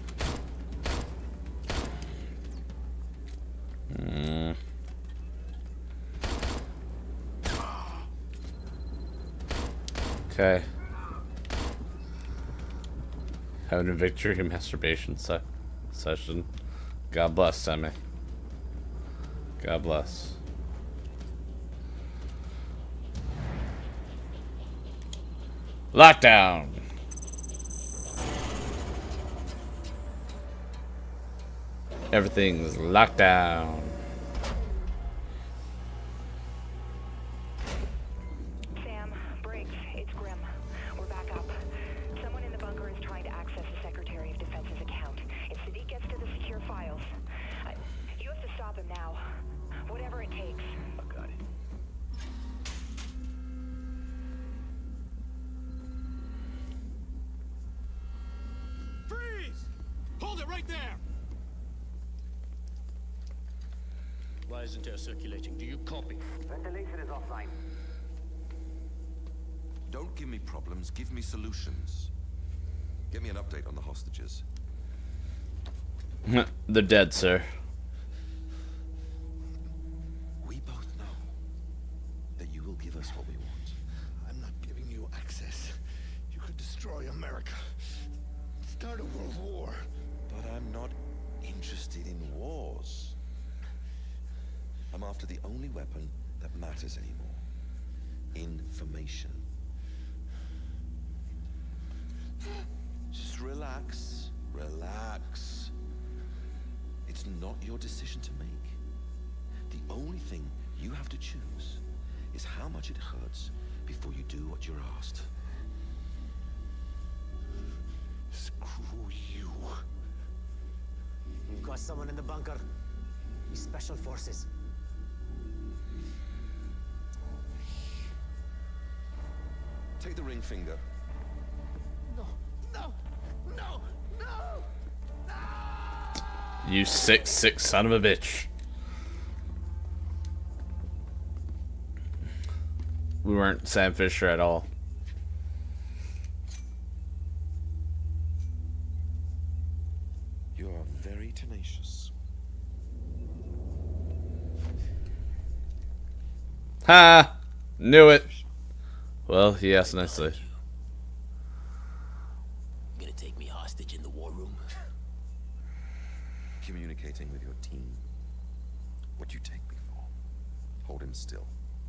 Speaker 1: Mm. Okay. Having a victory masturbation se session. God bless, Sammy. God bless. Lockdown. Everything's locked down.
Speaker 9: Sam, Briggs, it's Grim. We're back up. Someone in the bunker is trying to access the Secretary of Defense's account. If Sadiq gets to the secure files, uh, you have to stop him now. Whatever it takes.
Speaker 4: I got it. Freeze! Hold it right there! Why isn't air circulating? Do you copy?
Speaker 7: Ventilation is offline.
Speaker 11: Don't give me problems, give me solutions. Give me an update on the hostages.
Speaker 1: They're dead, sir.
Speaker 11: We both know that you will give us what we want.
Speaker 2: I'm not giving you access. You could destroy America. Start a world war.
Speaker 11: But I'm not interested in wars. I'm after the only weapon that matters anymore. Information. Just relax. Relax. It's not your decision to make. The only thing you have to choose is how much it hurts before you do what you're asked.
Speaker 2: Screw you.
Speaker 12: We've got someone in the bunker. He's special forces.
Speaker 11: Take the ring finger.
Speaker 2: No, no, no, no, no!
Speaker 1: You sick, sick son of a bitch. We weren't Sam Fisher at all.
Speaker 11: You are very tenacious.
Speaker 1: Ha! Knew it. Well, he asked nicely.
Speaker 12: You gonna take me hostage in the war room?
Speaker 11: Communicating with your team. What you take me for. Hold him still.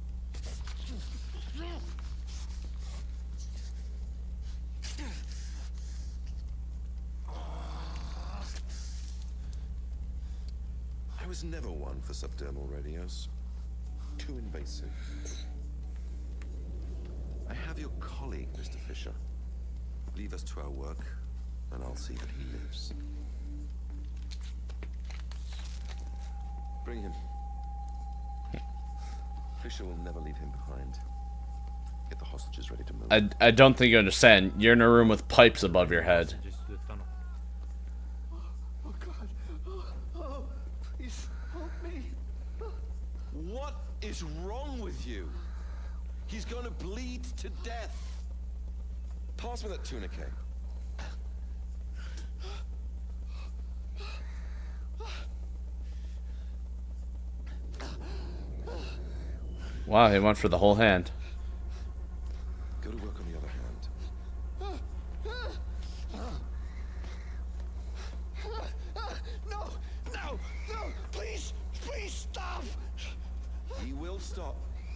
Speaker 11: I was never one for subdermal radios. Too invasive. I have your colleague, Mister Fisher. Leave us to our work, and I'll see that he lives. Bring him. Fisher will never leave him behind. Get the hostages ready to move.
Speaker 1: I, I don't think you understand. You're in a room with pipes above your head.
Speaker 2: Oh, God. Oh, oh, please help me.
Speaker 11: What is wrong with you? He's going to bleed to death. Pass me that tourniquet.
Speaker 1: Wow, he went for the whole hand.
Speaker 11: Go to work on the other hand.
Speaker 2: No, no, no, please, please stop.
Speaker 11: He will stop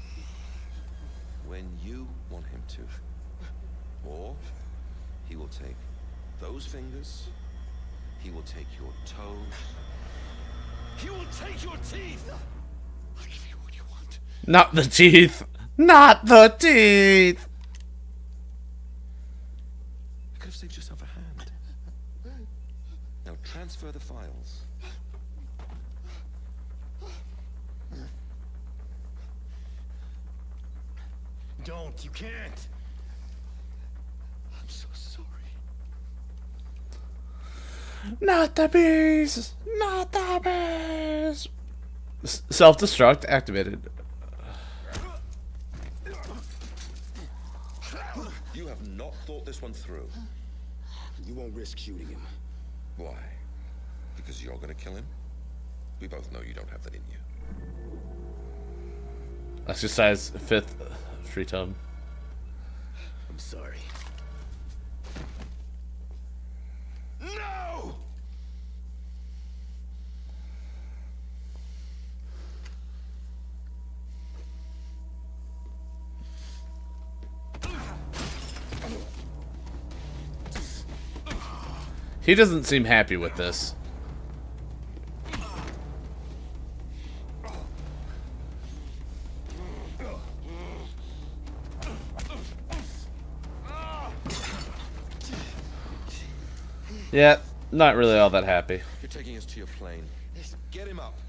Speaker 11: when you want him to. Or he will take those fingers He will take your toes.
Speaker 2: He will take your teeth! I'll give you what you want.
Speaker 1: Not the teeth! Not the teeth!
Speaker 11: You could have saved yourself a hand. Now transfer the files.
Speaker 2: Don't, you can't. I'm so sorry.
Speaker 1: Not the bees! Not the bees! S self-destruct activated.
Speaker 11: You have not thought this one through.
Speaker 12: You won't risk shooting him.
Speaker 11: Why? Because you're gonna kill him? We both know you don't have that in you.
Speaker 1: Exercise fifth free tone.
Speaker 12: I'm sorry.
Speaker 2: No!
Speaker 1: He doesn't seem happy with this. Yeah, not really all that happy.
Speaker 11: You're taking us to your plane. Get him up.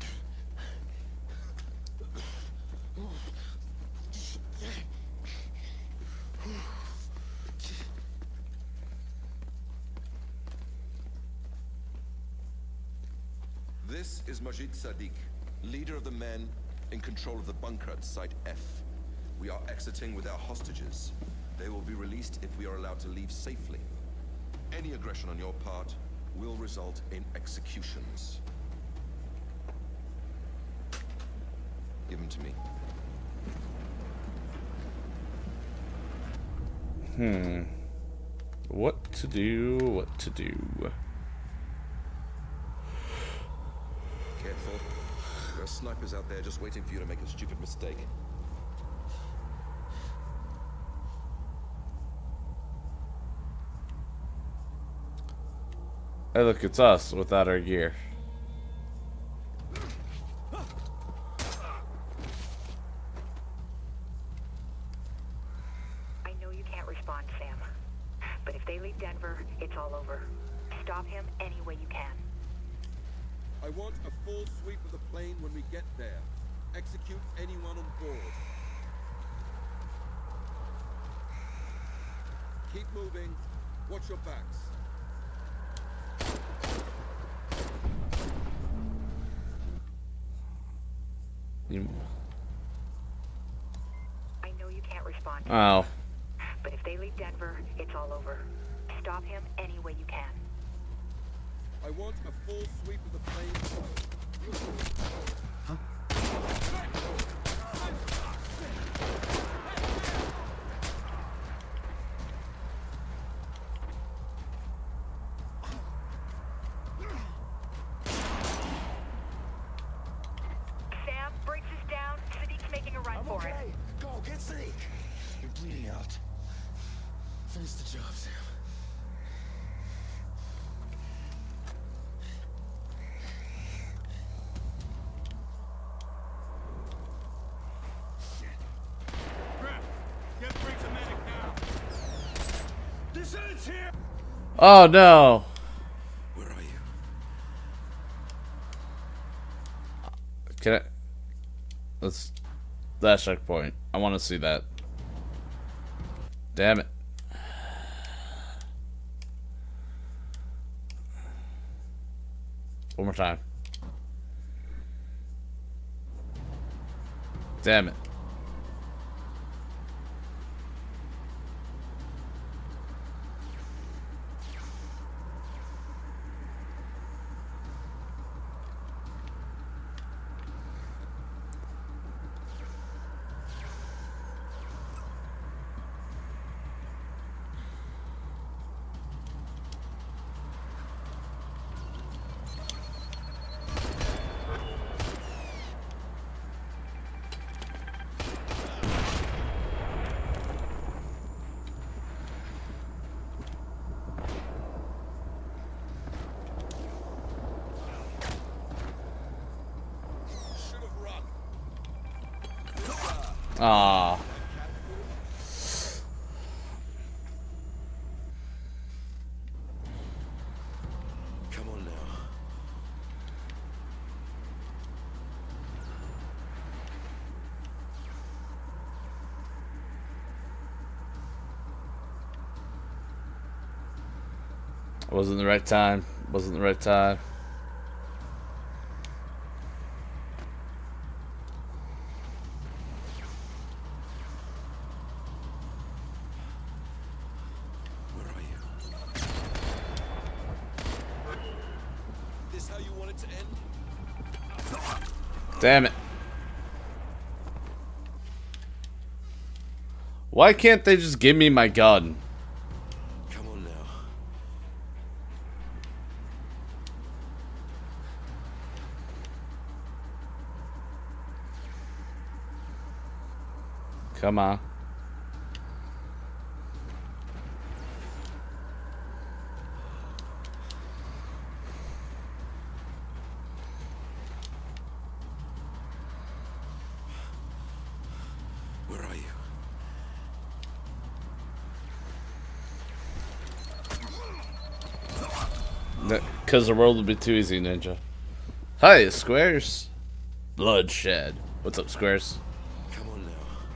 Speaker 11: This is Majid Sadiq, leader of the men in control of the bunker at Site F. We are exiting with our hostages. They will be released if we are allowed to leave safely. Any aggression on your part will result in executions. Give them to me.
Speaker 1: Hmm. What to do, what to do.
Speaker 11: Careful. There are snipers out there just waiting for you to make a stupid mistake.
Speaker 1: Hey, look, it's us without our gear.
Speaker 9: I know you can't respond, Sam. But if they leave Denver, it's all over. Stop him any way you can.
Speaker 13: I want a full sweep of the plane when we get there. Execute anyone on board. Keep moving. Watch your backs.
Speaker 1: You...
Speaker 9: I know you can't respond.
Speaker 1: Oh.
Speaker 9: But if they leave Denver, it's all over. Stop him any way you can.
Speaker 13: I want a full sweep of the plane.
Speaker 12: Huh?
Speaker 9: Sam, breaks us down. Sadiq's making a run
Speaker 2: I'm
Speaker 9: for
Speaker 2: okay.
Speaker 9: it.
Speaker 2: Go, get Sadiq. You're bleeding out. Finish the job, Sam. Here.
Speaker 1: Oh no!
Speaker 11: Where are you?
Speaker 1: Can I? Let's. That checkpoint. I want to see that. Damn it. One more time. Damn it. Ah.
Speaker 11: Come on now.
Speaker 1: Wasn't the right time. Wasn't the right time.
Speaker 11: Where are you?
Speaker 13: This how you want it to end?
Speaker 1: Damn it. Why can't they just give me my gun?
Speaker 11: Come on now.
Speaker 1: Come on.
Speaker 11: Where are you?
Speaker 1: Because the world would be too easy, Ninja. Hi, Squares. Bloodshed. What's up, Squares?
Speaker 11: Come on now.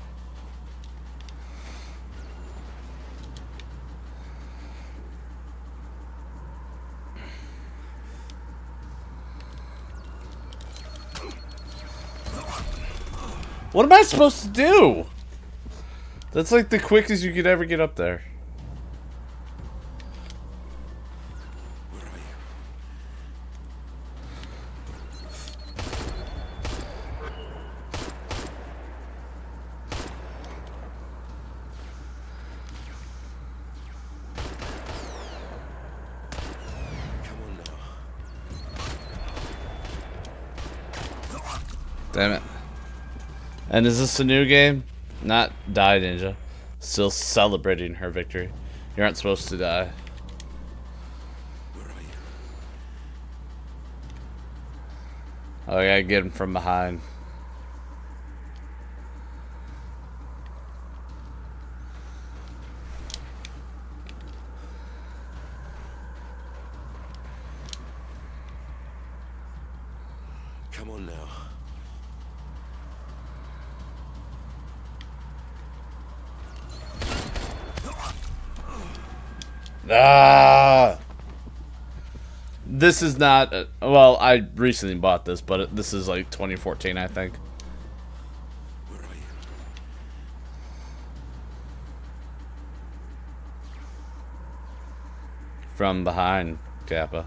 Speaker 1: What am I supposed to do? That's like the quickest you could ever get up there.
Speaker 11: Where are you? Come on now.
Speaker 1: Damn it. And is this a new game? Not Die Ninja. Still celebrating her victory. You aren't supposed to die.
Speaker 11: Where are you?
Speaker 1: Oh, I gotta get him from behind.
Speaker 11: Come on now.
Speaker 1: Ah! This is not... A, well, I recently bought this, but it, this is like twenty fourteen, I think.
Speaker 11: Where are you?
Speaker 1: From behind, Kappa.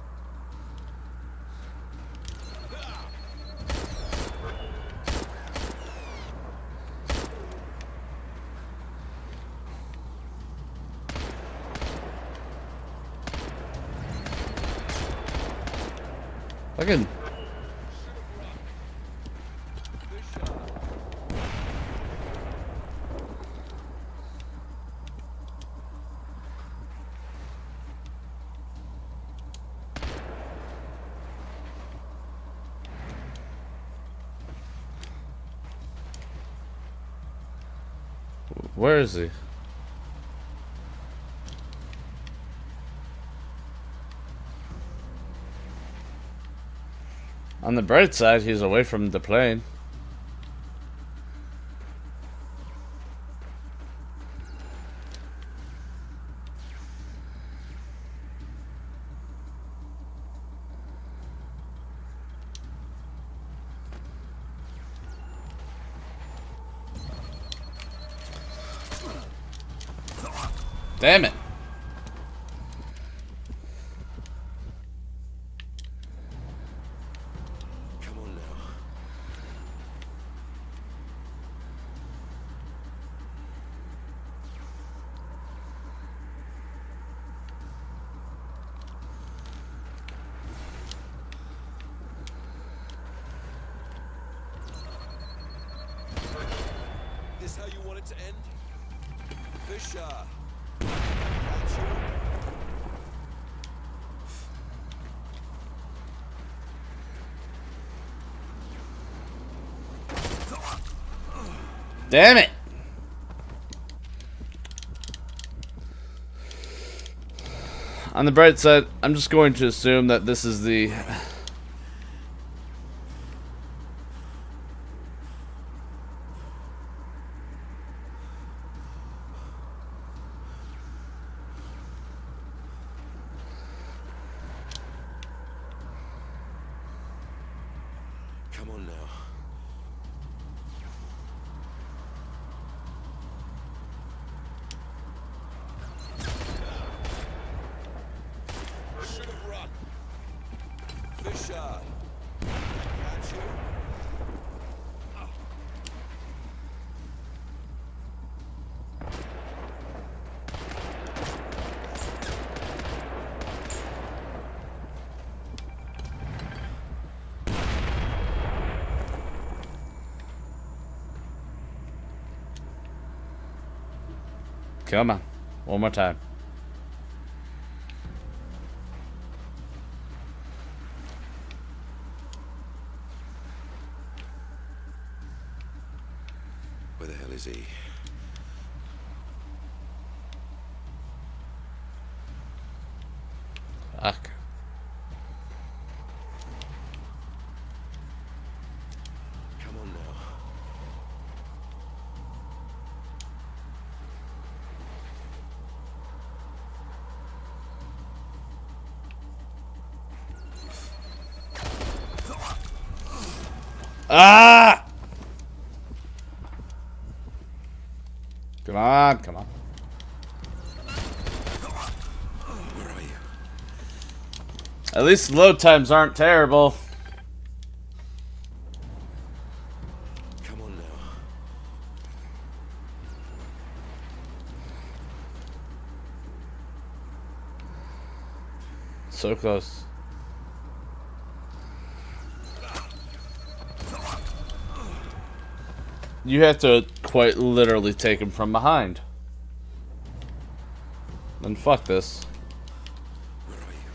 Speaker 1: Fucking... Where is he? On the bright side, he's away from the plane. Damn it.
Speaker 11: Come on now.
Speaker 13: This how you want it to end? Fisher.
Speaker 1: Damn it! On the bright side, I'm just going to assume that this is the...
Speaker 11: Come on now. Should have run. Fisher. Catch you.
Speaker 1: Come on. One more time.
Speaker 11: Where the hell is he?
Speaker 1: Fuck.
Speaker 11: Come on now.
Speaker 1: Ah! Come on, come on.
Speaker 11: Where are you?
Speaker 1: At least load times aren't terrible.
Speaker 11: Come on now.
Speaker 1: So close. You have to quite literally take him from behind. Then fuck this.
Speaker 11: Where are you?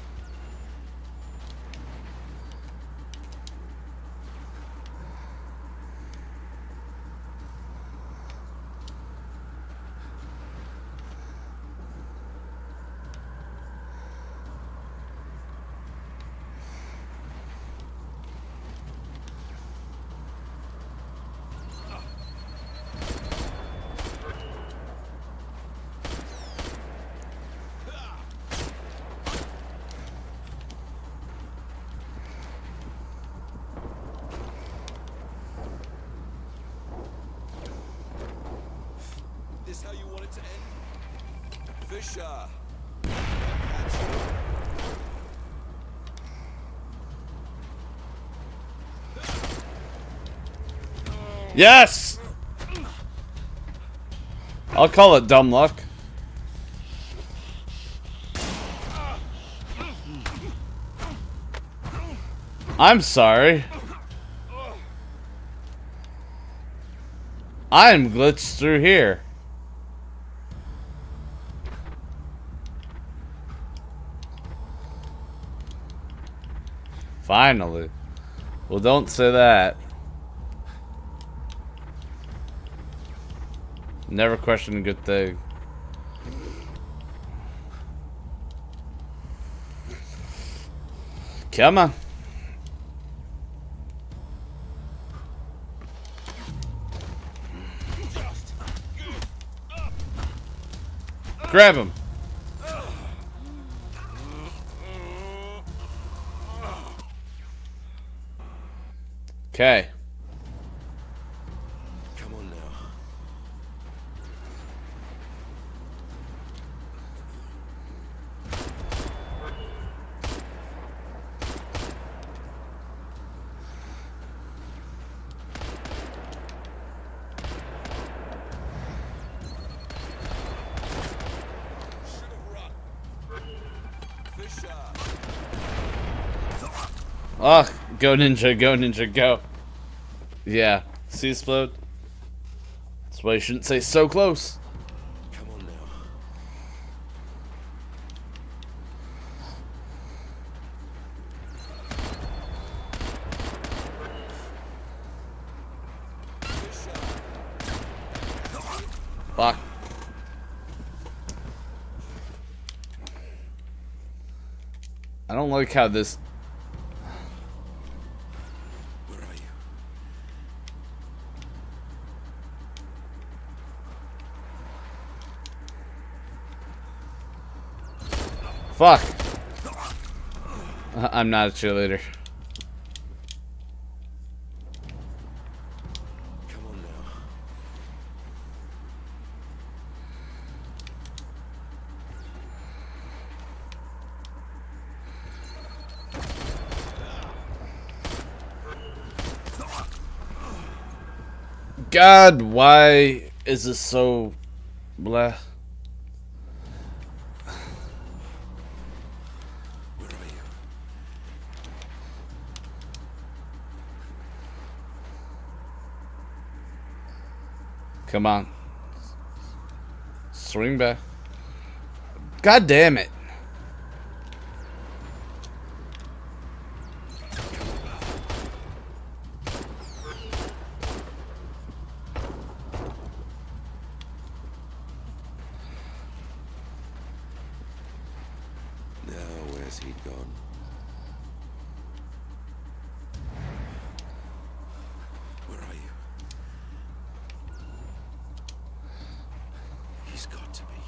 Speaker 11: This how you want it to end? Fisher! Catch you.
Speaker 1: Yes! I'll call it dumb luck. I'm sorry. I'm glitched through here. Finally. Well, don't say that. Never question a good thing. Come on. Grab him. Okay.
Speaker 11: Come on now.
Speaker 1: Oh, go ninja, go ninja, go. Yeah, see explode? That's why you shouldn't say so close.
Speaker 11: Come on now.
Speaker 1: I don't like how this.
Speaker 11: Where are you?
Speaker 1: Fuck. I'm not a cheerleader.
Speaker 11: Come on now.
Speaker 1: God, why is this so blah? Come on. Swing back. God damn it.
Speaker 11: Now, where's he gone? Where are you? He's got to be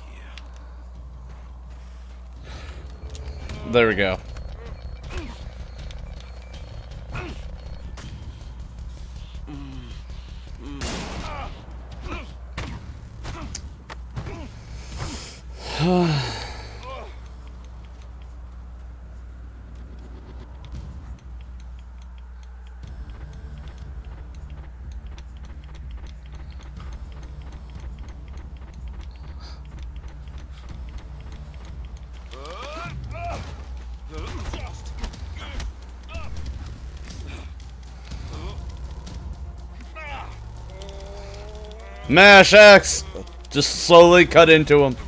Speaker 11: here.
Speaker 1: There we go. Mash X! Just slowly cut into him.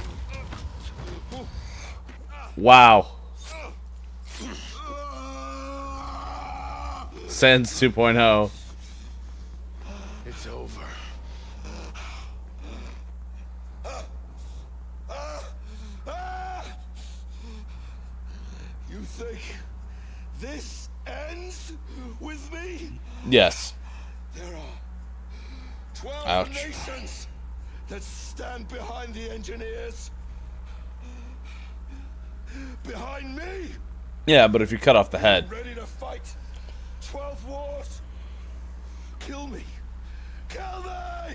Speaker 1: Wow. Sans two point oh.
Speaker 2: It's over. You think this ends with me?
Speaker 1: Yes.
Speaker 2: There are twelve
Speaker 1: Ouch.
Speaker 2: nations that stand behind the engineers. Behind me.
Speaker 1: Yeah, but if you cut off the head.
Speaker 2: Ready to fight twelve wars. Kill me. Kill me.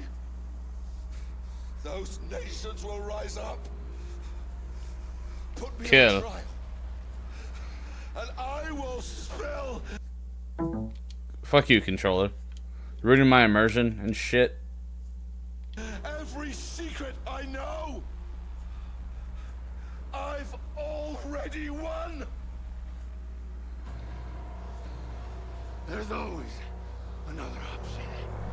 Speaker 2: Those nations will rise up. Put me
Speaker 1: Kill.
Speaker 2: on trial. And I will spill.
Speaker 1: Fuck you, controller. Ruining my immersion and shit.
Speaker 2: Every secret I know. I've already won. There's always another option.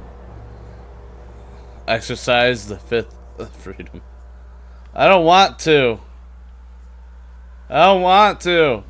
Speaker 1: Exercise the fifth of freedom. I don't want to. I don't want to.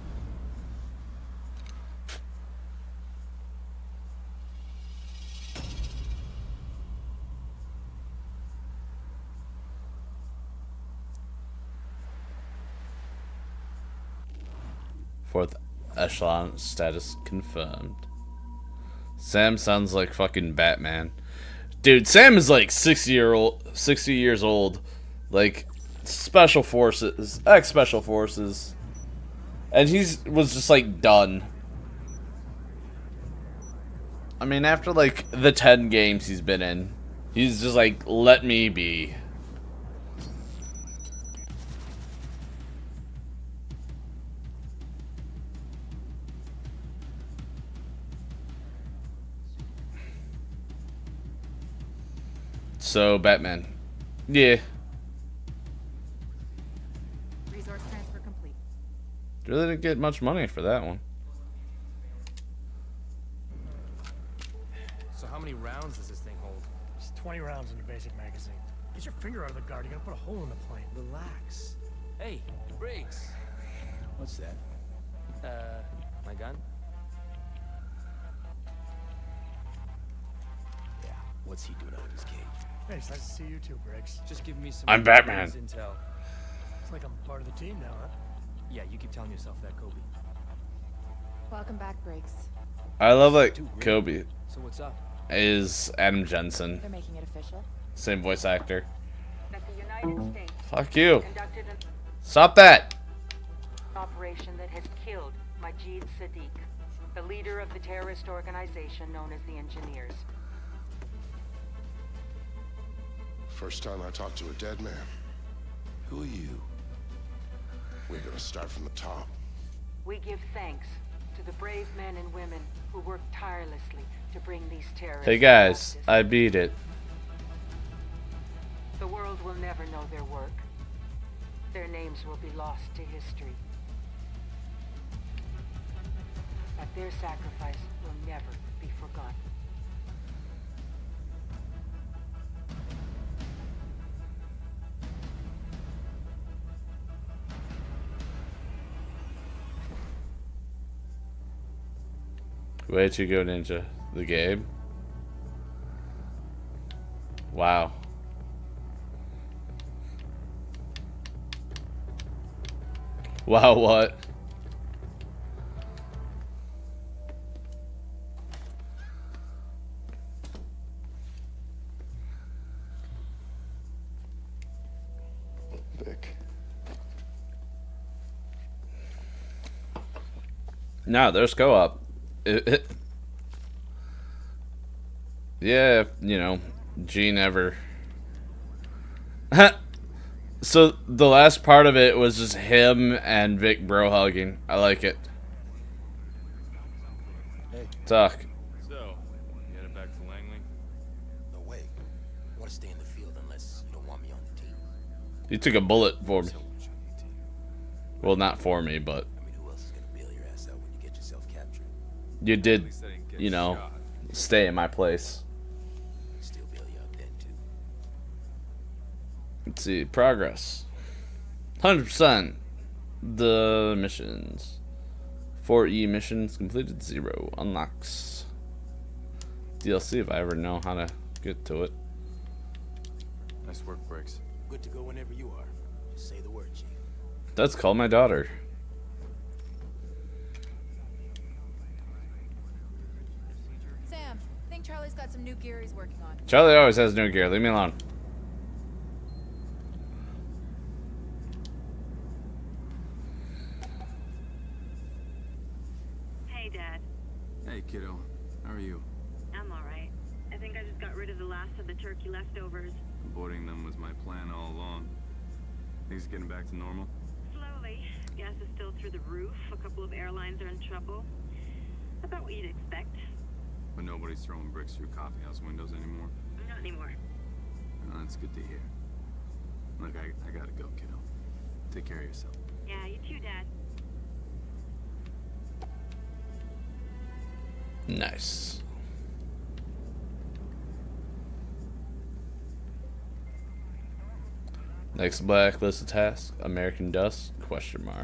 Speaker 1: Fourth echelon status confirmed. Sam sounds like fucking Batman. Dude, Sam is like sixty year old sixty years old. Like special forces, ex special forces. And he's was just like done. I mean, after like the ten games he's been in, he's just like, let me be. So, Batman. Yeah.
Speaker 3: Resource transfer complete.
Speaker 1: Really didn't get much money for that one.
Speaker 4: So how many rounds does this thing hold?
Speaker 14: It's twenty rounds in the basic magazine. Get your finger out of the guard. You're gonna put a hole in the plane.
Speaker 4: Relax. Hey, brakes. What's that? Uh, my gun? Yeah, what's he doing out of his cage?
Speaker 14: Hey, it's nice to see you too, Briggs.
Speaker 4: Just give me some
Speaker 1: I'm Batman.
Speaker 4: intel.
Speaker 14: It's like I'm part of the team now, huh?
Speaker 4: Yeah, you keep telling yourself that, Kobe.
Speaker 3: Welcome back, Briggs.
Speaker 1: I love like Kobe
Speaker 4: So what's up?
Speaker 1: is Adam Jensen.
Speaker 3: They're making it official.
Speaker 1: Same voice actor.
Speaker 6: That the United States
Speaker 1: Fuck you.
Speaker 6: conducted an
Speaker 1: Stop that.
Speaker 6: operation that has killed Majid Sadiq, the leader of the terrorist organization known as the Engineers.
Speaker 2: First time I talked to a dead man.
Speaker 11: Who are you?
Speaker 2: We're gonna start from the top.
Speaker 6: We give thanks to the brave men and women who work tirelessly to bring these terrorists
Speaker 1: Hey
Speaker 6: to
Speaker 1: guys,
Speaker 6: justice.
Speaker 1: I beat it.
Speaker 6: The world will never know their work. Their names will be lost to history. But their sacrifice will never be forgotten.
Speaker 1: Way to go, Ninja. The game. Wow. Wow, what?
Speaker 2: Vic.
Speaker 1: No, there's co-op. It, it, yeah, you know, Gene ever. So the last part of it was just him and Vic bro hugging. I like it.
Speaker 4: Hey.
Speaker 1: Talk.
Speaker 10: So, you headed back to Langley?
Speaker 12: No way. I want to stay in the field unless you don't want me on the team.
Speaker 1: You took a bullet for me. Well, not for me, but
Speaker 12: I mean, who else is gonna bail your ass out when you get yourself captured?
Speaker 1: you did, you know, stay in my place.
Speaker 12: Still bail you out then too.
Speaker 1: Let's see, progress. one hundred percent. The missions. four E missions completed, zero. Unlocks. D L C if I ever know how to get to it.
Speaker 10: Nice work, Briggs.
Speaker 12: Good to go whenever you are. Just say the word, Chief.
Speaker 1: That's called my daughter.
Speaker 3: Sam, I think Charlie's got some new gear he's working on.
Speaker 1: Charlie always has new gear. Leave me alone.
Speaker 15: Hey, Dad.
Speaker 10: Hey, kiddo. How are you?
Speaker 15: I'm alright. I think I just got rid of the last of the turkey leftovers.
Speaker 10: Avoiding them was my plan all along. Things getting back to normal?
Speaker 15: Slowly. Gas is still through the roof. A couple of airlines are in trouble. About what you'd expect.
Speaker 10: But nobody's throwing bricks through coffee house windows anymore?
Speaker 15: Not anymore.
Speaker 10: Oh, that's good to hear. Look, I, I gotta go, kiddo. Take care of yourself.
Speaker 15: Yeah, you too, Dad.
Speaker 1: Nice. Next blacklist task, American Dust, question mark.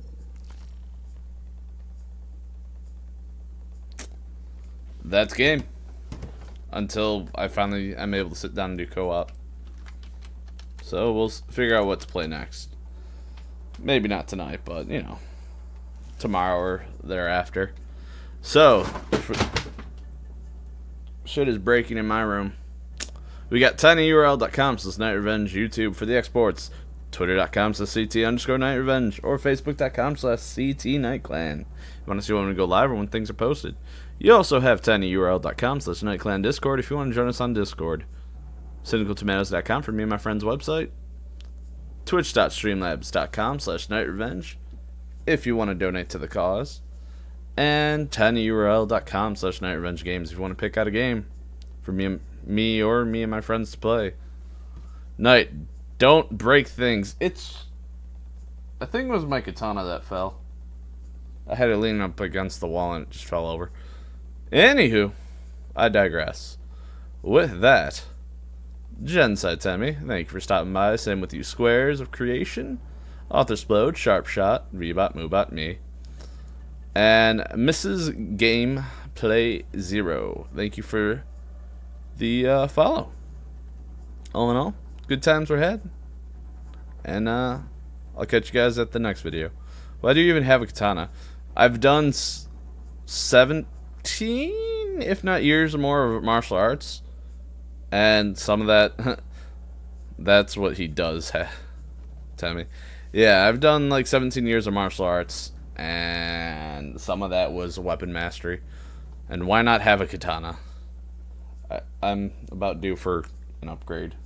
Speaker 1: That's game. Until I finally am able to sit down and do co-op. So we'll s- figure out what to play next. Maybe not tonight, but you know, tomorrow or thereafter. So, for, shit is breaking in my room. We got tinyurl dot com slash night revenge, YouTube for the exports, twitter dot com slash ct underscore night revenge, or facebook dot com slash ct night clan. You want to see when we go live or when things are posted. You also have tinyurl dot com slash night clan discord if you want to join us on Discord. cynical tomatoes dot com for me and my friend's website. twitch dot streamlabs dot com slash night revenge if you want to donate to the cause. And tinyurl dot com slash night revenge games if you want to pick out a game for me and me or me and my friends to play. Night, don't break things. It's, I think it was my katana that fell. I had it leaning up against the wall and it just fell over. Anywho, I digress. With that, Genocide Tammy, thank you for stopping by. Same with you, Squares of Creation, Author Sharp Shot, Rebot, Moobot, me, and Missus Gameplay Zero. Thank you for the uh, follow. All in all, good times were had. And uh, I'll catch you guys at the next video. Why do you even have a katana? I've done s seventeen, if not years or more, of martial arts. And some of that, that's what he does have. Tell me. Yeah, I've done like seventeen years of martial arts, and some of that was weapon mastery. And why not have a katana? I, I'm about due for an upgrade.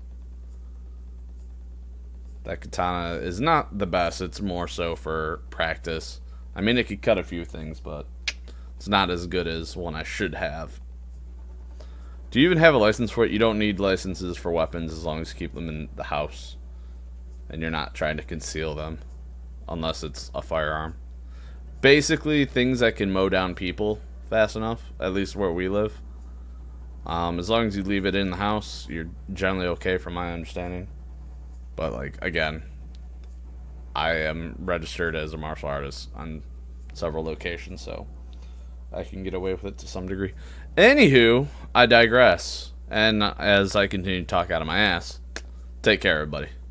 Speaker 1: That katana is not the best. It's more so for practice. I mean, it could cut a few things, but it's not as good as one I should have. Do you even have a license for it? You don't need licenses for weapons as long as you keep them in the house. And you're not trying to conceal them. Unless it's a firearm. Basically, things that can mow down people fast enough. At least where we live. Um, as long as you leave it in the house, you're generally okay from my understanding. But, like, again, I am registered as a martial artist on several locations, so I can get away with it to some degree. Anywho, I digress. And as I continue to talk out of my ass, take care, everybody.